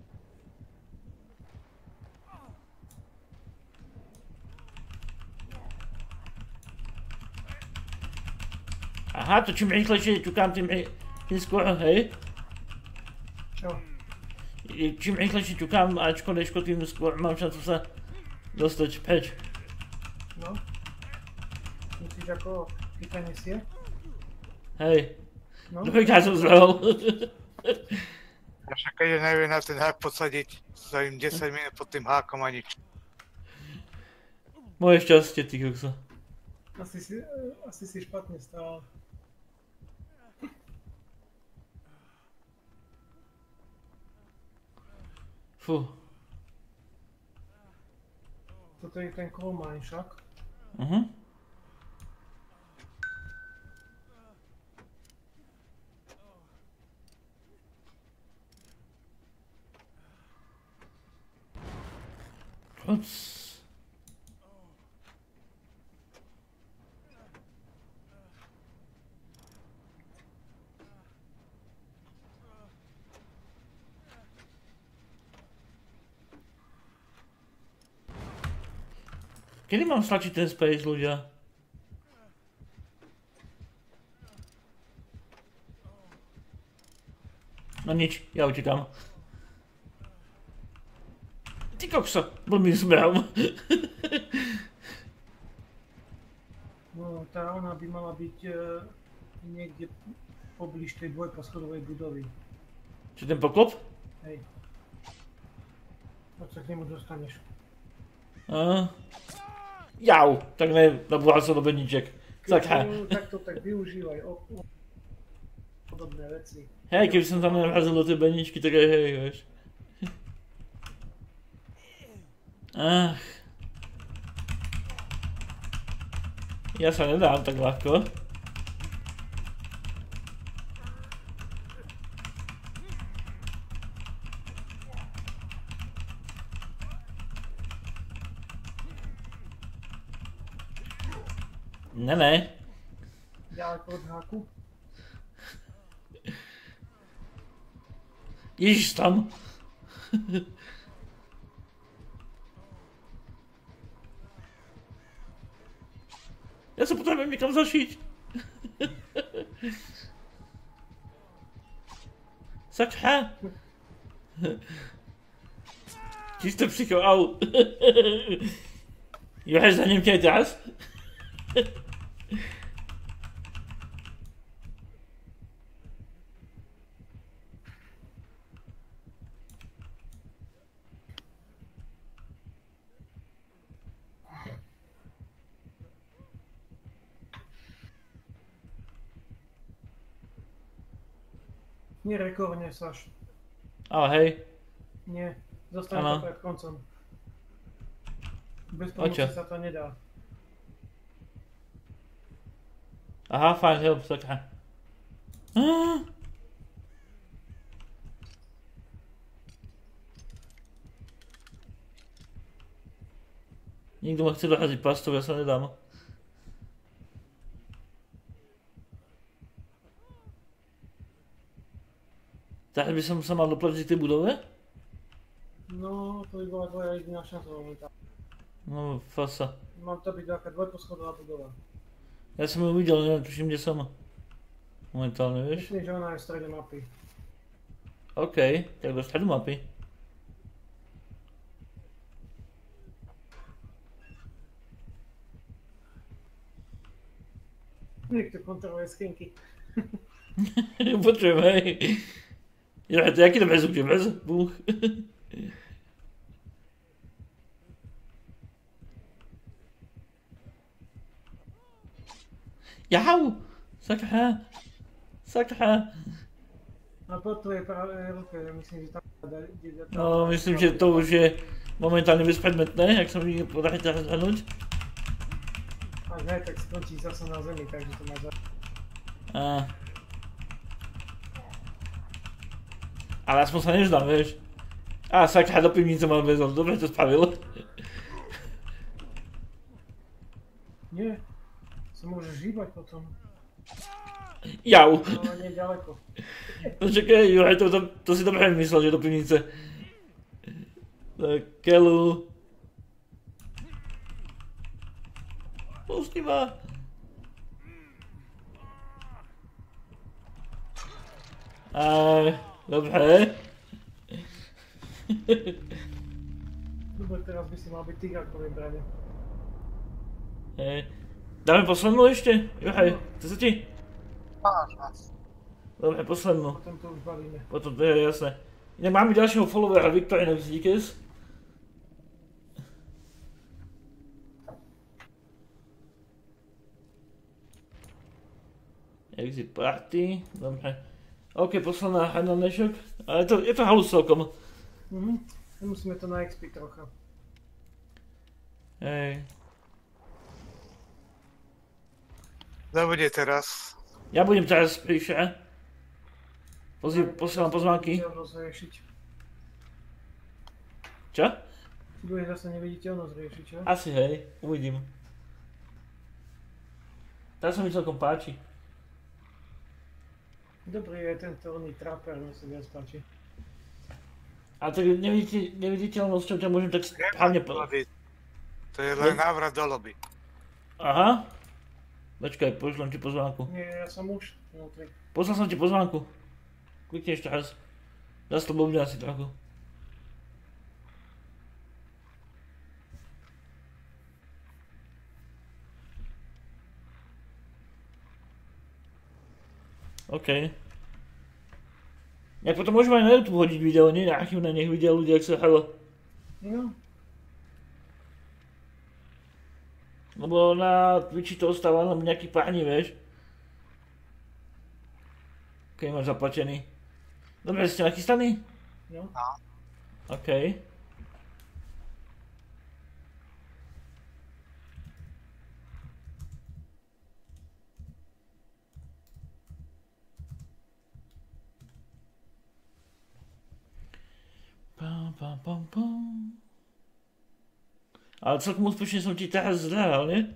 Aha, to čím rýchlejšie ťukám, tým, tým skôr, hej? Čo? Čím rýchlejšie ťukám Ačko, Dčko, tým skôr mám šancu sa dostať preč. No. Myslíš ako chytanie sie? Hej. No. Druhýkrát som zvrhol. Ja však keď neviem na ten hák podsadiť, stojím desať minút pod tým hákom a nič. Moje šťastie, ty kokso. Asi si, asi si špatne stál. Fú. Toto je ten coal mine však. Mhm. Ups. Kedy mám stlačiť ten space, ľudia? No nič, ja utekám. Ty kokso, blbým smerom. No, tá ona by mala byť e, niekde poblíž tej dvojposchodovej budovy. Čo ten poklop? Hej. Ak sa k nemu dostaneš. A... Jau, tak ne, nabúhal som do bedniček. Sakra. No, tak to tak využívaj. O, o, podobné veci. Hej, keby som tam nevrazil do tej bedničky, tak aj hej, vieš. Ach. Ja sa nedám tak ľahko. Ne, ne. Ďaleko od háku. Ježiš tam. Ja sa potrebujem niekam zašiť. Sakra. Čisto psycho, au. Juraj, za ním ťa aj teraz? Nerekorne saš. Ale hej. Nie, zostane Áno. to pred koncom. Bez pomoci Očo? sa to nedá. Aha, fajn, help, sakra. Ah. Nikto ma chce dohaziť pastou, ja sa nedám. Tak by som sa mal doplatiť tej budove? No, to by bola tvoja jediná šanca momentálne. No, fasa. Mám to byť taká dvojposchodová budova. Ja som ju videl, neviem, tuším, kde som. Momentálne, vieš? Myslím, že ona je v strede mapy. OK, tak do stredu mapy. Niekto kontroluje skrinky. Počujem, hej. Ja, to jaký to bez zvuk, bez búch. Jau! Sakra! Sakra! A po tvojej pravej ruke, myslím, že tam dá... No, myslím, že to už je momentálne bezpredmetné, ak sa mi podarí teraz zhrnúť. Ak ne, tak skončí zase na zemi, takže to má za... Á. Ale aspoň sa nevzdám, vieš. Á, sakra, do pivnice mám väzol, dobre to spravil. Nie, sa môžeš hýbať potom. Jau. No, ale nie ďaleko. No čakaj, Juraj, to, to, to si dobre myslel, že do pivnice. Tak, keľu. Pusti ma. Aj, dobre. Dobre, teraz by si mal byť tigákovej brane. Hej. Dáme poslednú ešte? Juraj, chce sa ti? Máš nás. Dobre, poslednú. Potom to už balíme. Potom to je jasné. Inak máme ďalšieho followera, Victorinox díkes. Exit party, dobre. OK, posledná hra na dnešok. Ale to, je to halus celkom. Mhm. Musíme to na X P trocha. Hej. Kto bude teraz? Ja budem teraz prišia. Pozri, posielam pozvánky. Neviditeľnosť riešiť. Čo? Bude zase neviditeľnosť riešiť, čo? Asi hej, uvidím. Teraz sa mi celkom páči. Dobrý je tento oný trapper, mi sa viac páči. A tak neviditeľ, neviditeľnosťou ťa môžem tak správne po... To je len návrat do lobby. Aha. Počkaj, pošlem ti pozvánku. Nie, ja som už vnútri. Poslal som ti pozvánku. Klikni ešte raz. Zas to blbne asi trochu. OK. Jak potom môžeme aj na YouTube hodiť video, nie? Archívne, nech vidia ľudia, ak sa hralo. No, Lebo na Twitchi to ostáva len nejaký páni, vieš. Keď máš zaplatený. Dobre, ste nachystaní? no. OK. Pam, pam, pam, pam. Ale celkom úspešne som ti teraz zahral, nie?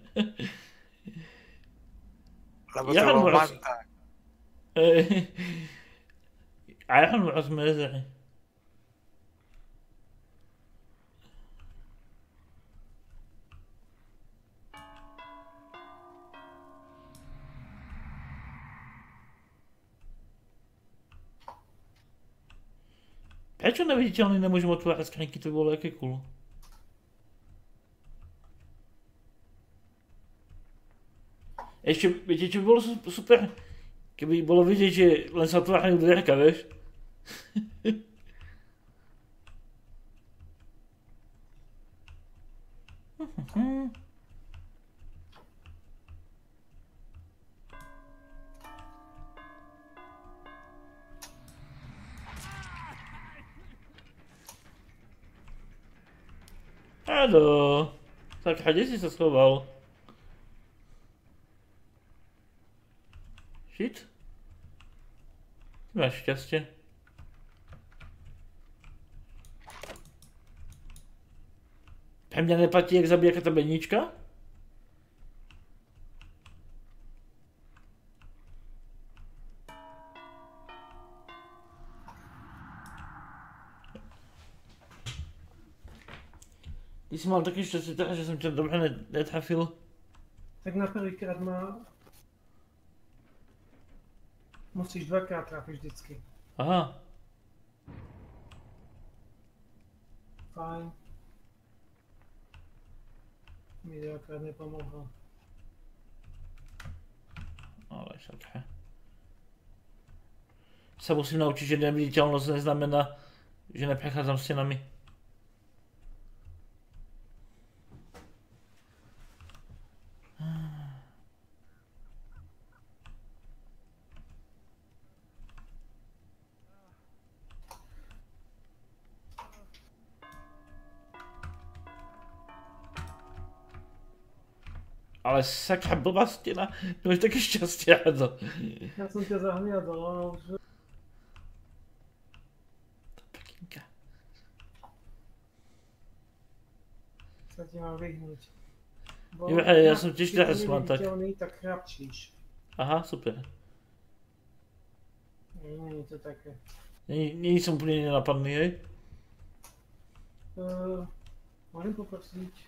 Lebo Ja to bol mám raz- manta. Iron Bros. Meze. Prečo neviditeľný nemôžem otvárať skrinky, to by bolo aké cool. Ešte, viete čo by bolo su- super? Keby bolo vidieť, že len sa otvárajú dverka, vieš? Áno. Tak a kde si sa schoval? Shit. Máš šťastie. Pre mňa neplatí, jak zabíja tá bednička? Ty si mal také šťastie teraz, že som ťa dobre netrafil. Tak na prvýkrát ma... Musíš dvakrát trafiť vždycky. Aha. Fajn. Mi dvakrát nepomohlo. Ale však, he. Sa musím naučiť, že neviditeľnosť neznamená, že neprechádzam stenami. Ale sakra blbá stena, to máš také šťastie, Hado. Ja som ťa zahliadol, ale už... Pekinka. Sa ti mám vyhnúť. Jo, hej, ja som tiež teraz mám tak. Keď si tak chrapčíš. Aha, super. Nie, nie je to také. Nie, nie som úplne nenapadný, hej? Uh, môžem poprosiť?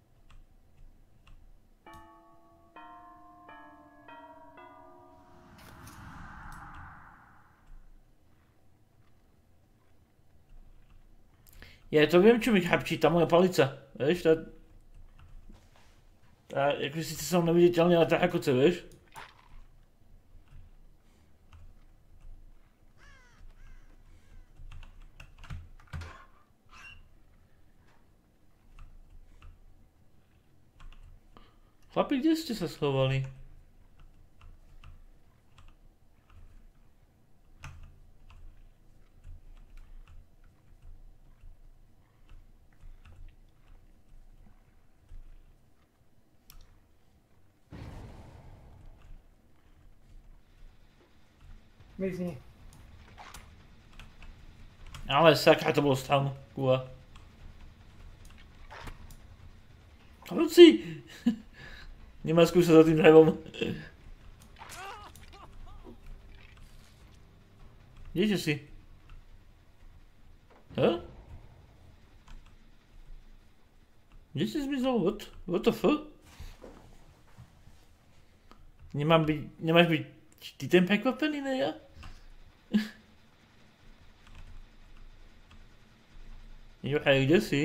Ja to viem, čo mi chrapčí, tá moja palica, vieš, tá... Tá, ako síce som neviditeľný, ale tá ako chce, vieš? Chlapi, kde ste sa schovali? Mizni. Ale sakra, to bolo stranu, kúva. Luci! Nemá skúšať za tým drevom. Kdeže si? Ha? Kde si zmizol? What? What the fuck? Nemám byť, nemáš byť ty ten prekvapený, ne ja? Jo, hej, kde si?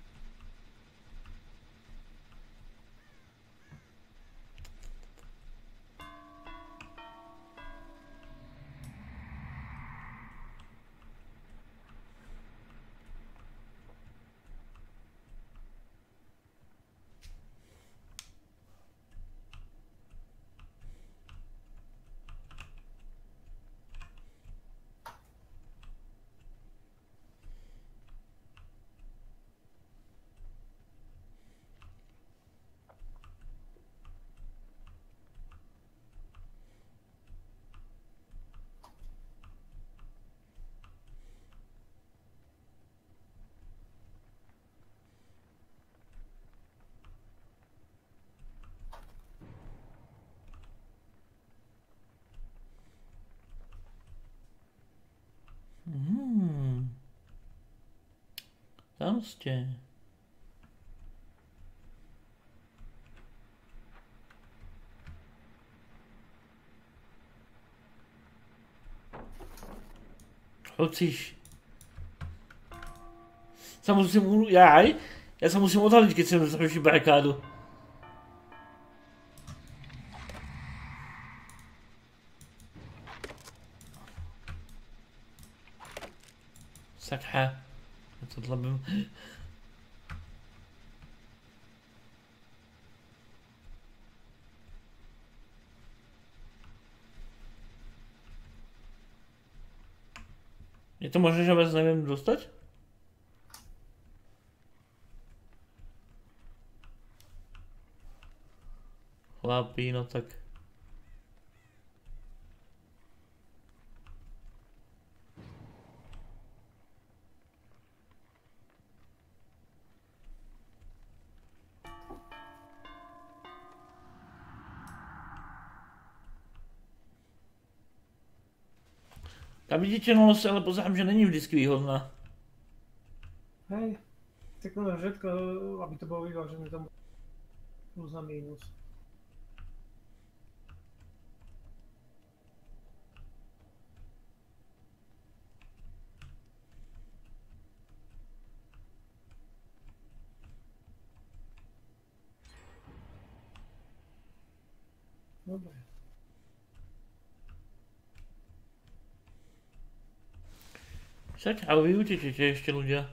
Hmm. Tam ste. Chcíš? Sa musím... Jaj? Ja sa musím odhaliť, keď som zrušil barikádu. Sakra. Ja to dlabím. Je to možné, že vás neviem dostať? Chlapí, no tak. Ta viditeľnosť, ale pozerám, že není vždycky výhodná. Hej, tak no všetko, aby to bolo vyvážené tomu plus na mínus. Dobre. Však, ale vy utečete ešte ľudia.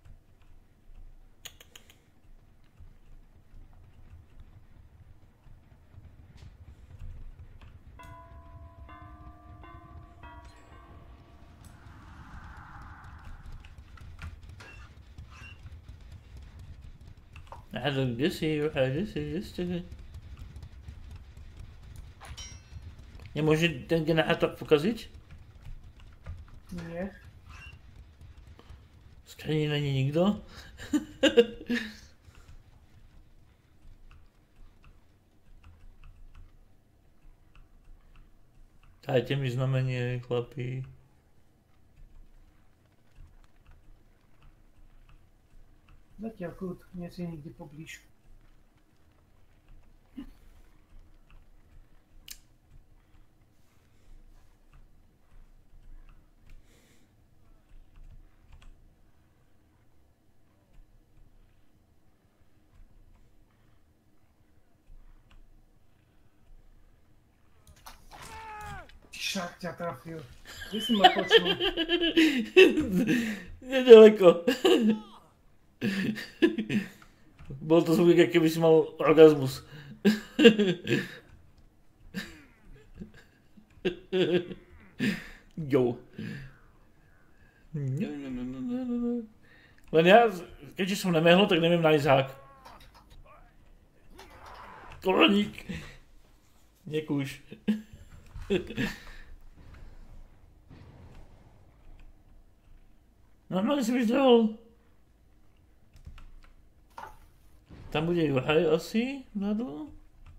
Aha, kde si, kde si, kde ste? Nemôže ten generátor pokaziť? Nie. V skrini není nikto? Dajte mi znamenie, chlapi. Zatiaľ kľud, nie si nikde poblíž. Šak ťa trafil. Kde si ma počul? Nedaleko. Bol to zvuk, ako keby si mal orgazmus. Jo. Len ja, keďže som nemehol, tak neviem nájsť hák. Koloník. Nekúš. Normálne si mi zdrhol. Tam bude juhaj asi, vzadu.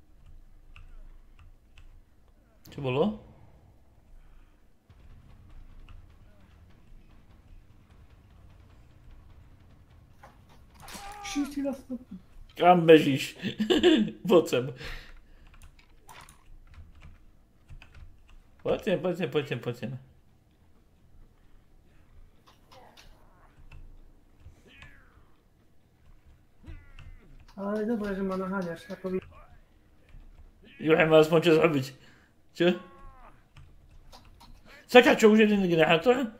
Čo bolo? Šisti na stopu. Kam bežíš? Poď sem. Poďte, poďte, poďte, poďte. Ale je dobré, že ma naháňaš, ako vy. Juhaj má aspoň čo zrobiť. Čo? Saka, čo už jeden generátor?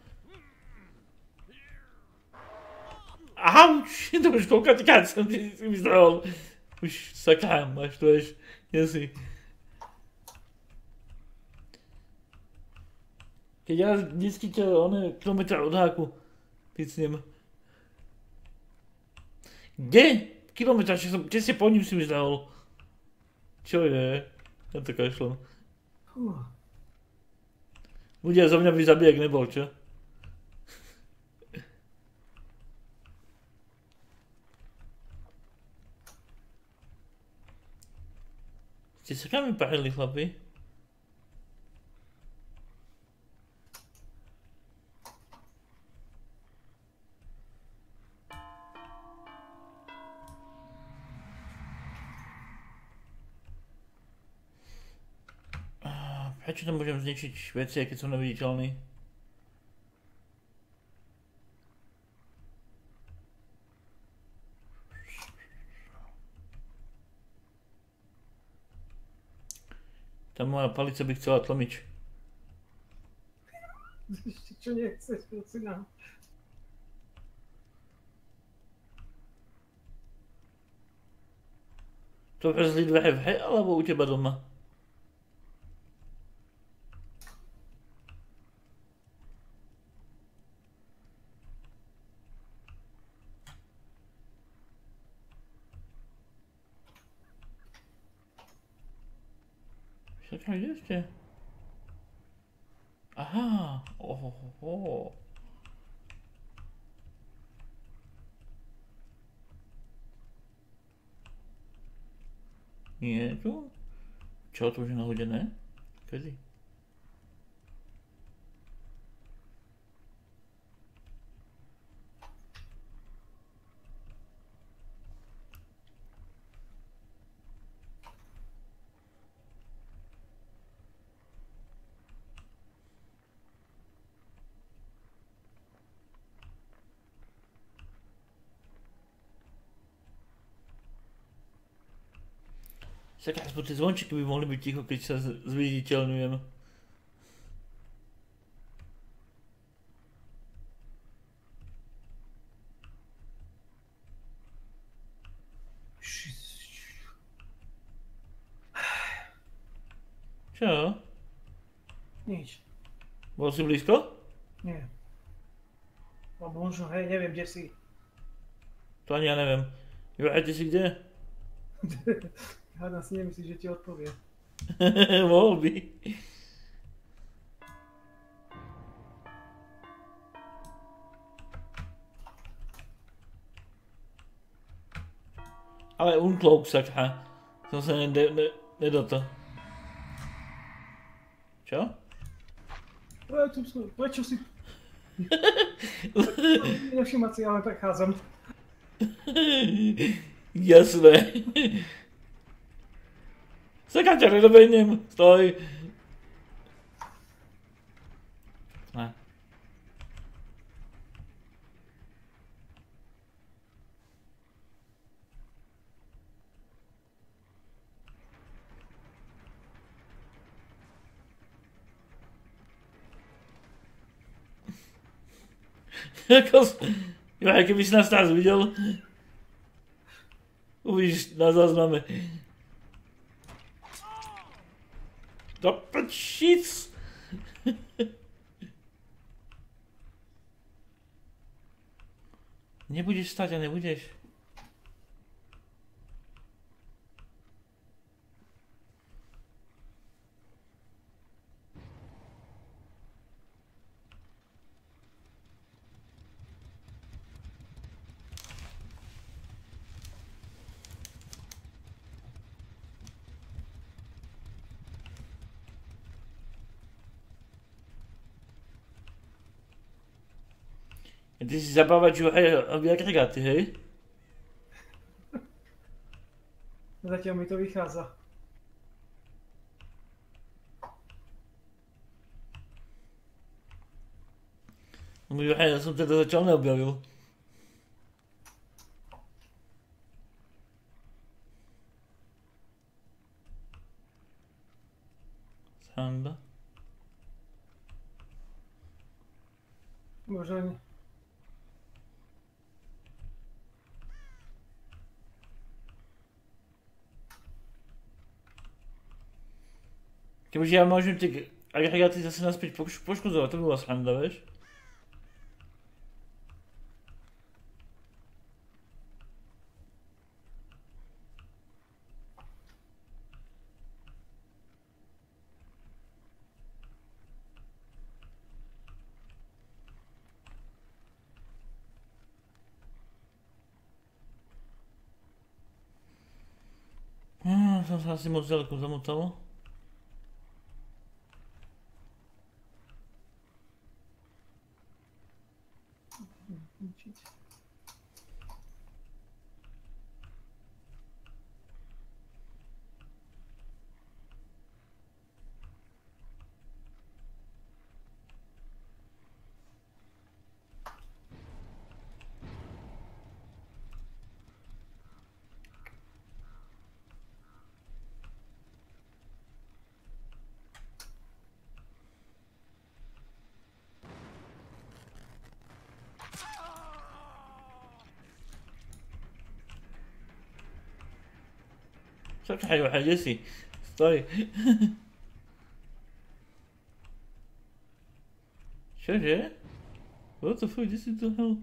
Aha, už to už koľkatýkrát som si mi zdrhol. Už saka, máš tu až, jasný. Keď ja vždycky ťa, one, kilometr od háku picnem. Kde? Kilometr, či som, tesne po ním si mi zdrhol. Čo je? Ja to kašlem. Ľudia zo mňa by zabíjak nebol, čo? Ste sa kam vyparili, chlapi? Prečo tam môžem zničiť veci, keď som neviditeľný? Tá moja palica by chcela tlmiť. Ešte čo nechceš, prosím nám. To vezli dve v hej, alebo u teba doma? Čakaj, kde ste? Aha, ohohoho. Nie je tu? Čo, to už je nahodené? Kedy? Však aspoň tie zvončeky by mohli byť ticho, keď sa zviditeľňujem. Čo? Nič. Bol si blízko? Nie. Alebo možno, hej, neviem, kde si. To ani ja neviem. Juraj, ty si kde? Hádam si nemyslíš, že ti odpovie. Mohol by. Ale uncloak sakra. Som sa ne, ne, nedoto. Čo? Prečo, prečo si... Nevšimať si, ale prechádzam. Jasné. Sakra ťa nedobehnem. Stoj. Ne. Jako... Joj, keby si nás nás videl. Uvidíš na zázname. Do prčic! Nebudeš stať a nebudeš. Ty si zabávač aj agregáty, hej? Zatiaľ mi to vychádza. No ja som teda zatiaľ neobjavil. Sranda. Možno nie. Kebyže ja môžem tie agregáty zase naspäť poš poškodzovať, to by bola sranda, vieš? Hm, som sa asi moc ďaleko zamotal. Čakaj, Juhaj, kde si? Stoj. Čože? What the fuck, kde si to hell?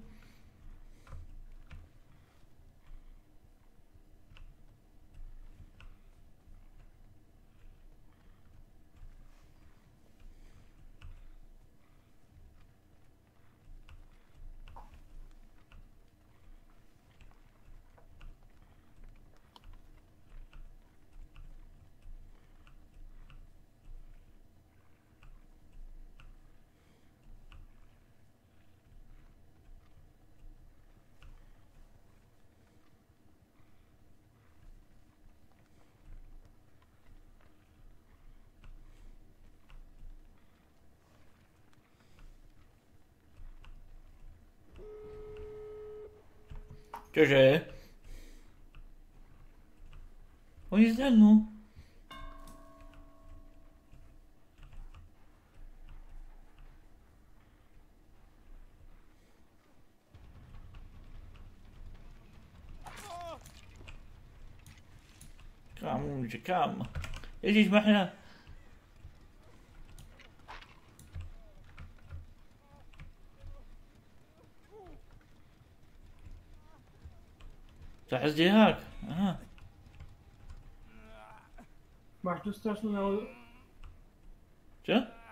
Čože? Oni zdelnú. Kam, že kam? Ježišmarja. To je zděhák. Aha. Máš tu strašnou náhodu. Čo?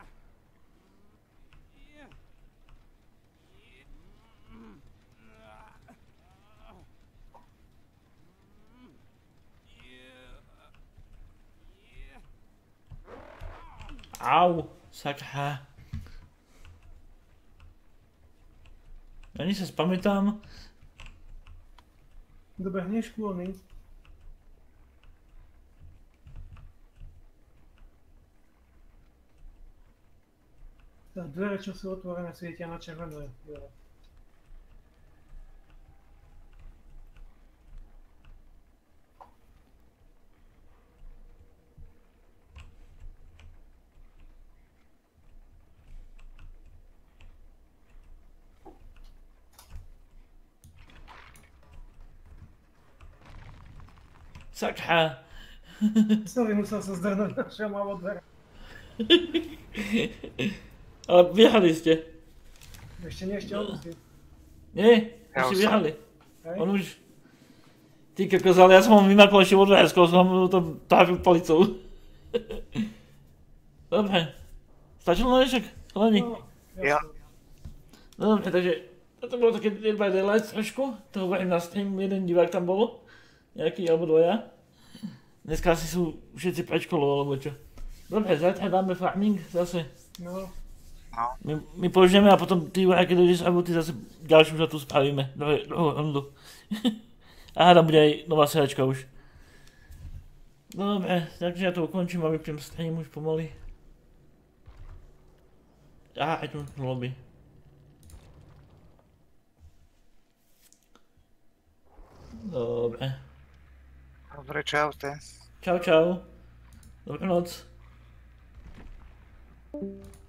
Au, sakra. Ani sa spamätám. Dobehneš kôlny. Tá dvere, čo sú otvorené, svietia na červené. Sakra. Sorry, musel som zdrhnúť na šamavo dvere. Ale běhali ste. Ešte nie, ešte opustil. Nie, Ja už už si běhali. Hej? On už... Ty kokos, ale ja som ho vymakol ešte od dvere, skoro som ho to trafil palicou. Dobre. Stačilo na dnešok, chalani? No, Ja. jasne. No dobre, takže toto bolo také Dead by Daylight trošku, to hovorím na stream, jeden divák tam bol, nejaký alebo dvoja. Dneska asi sú všetci pred školou alebo čo. Dobre, zajtra dáme farming zase. No, My, my požneme a potom ty Juraj, keď dojdeš z roboty, zase ďalšiu žatu spravíme, druhú, druhú rondu. A tam bude aj nová sedačka už. Dobre, takže ja to ukončím a vypnem stream už pomaly. Aha, aj tu lobby. Dobre. Dobre, čaute. Čau, čau. Dobrú noc.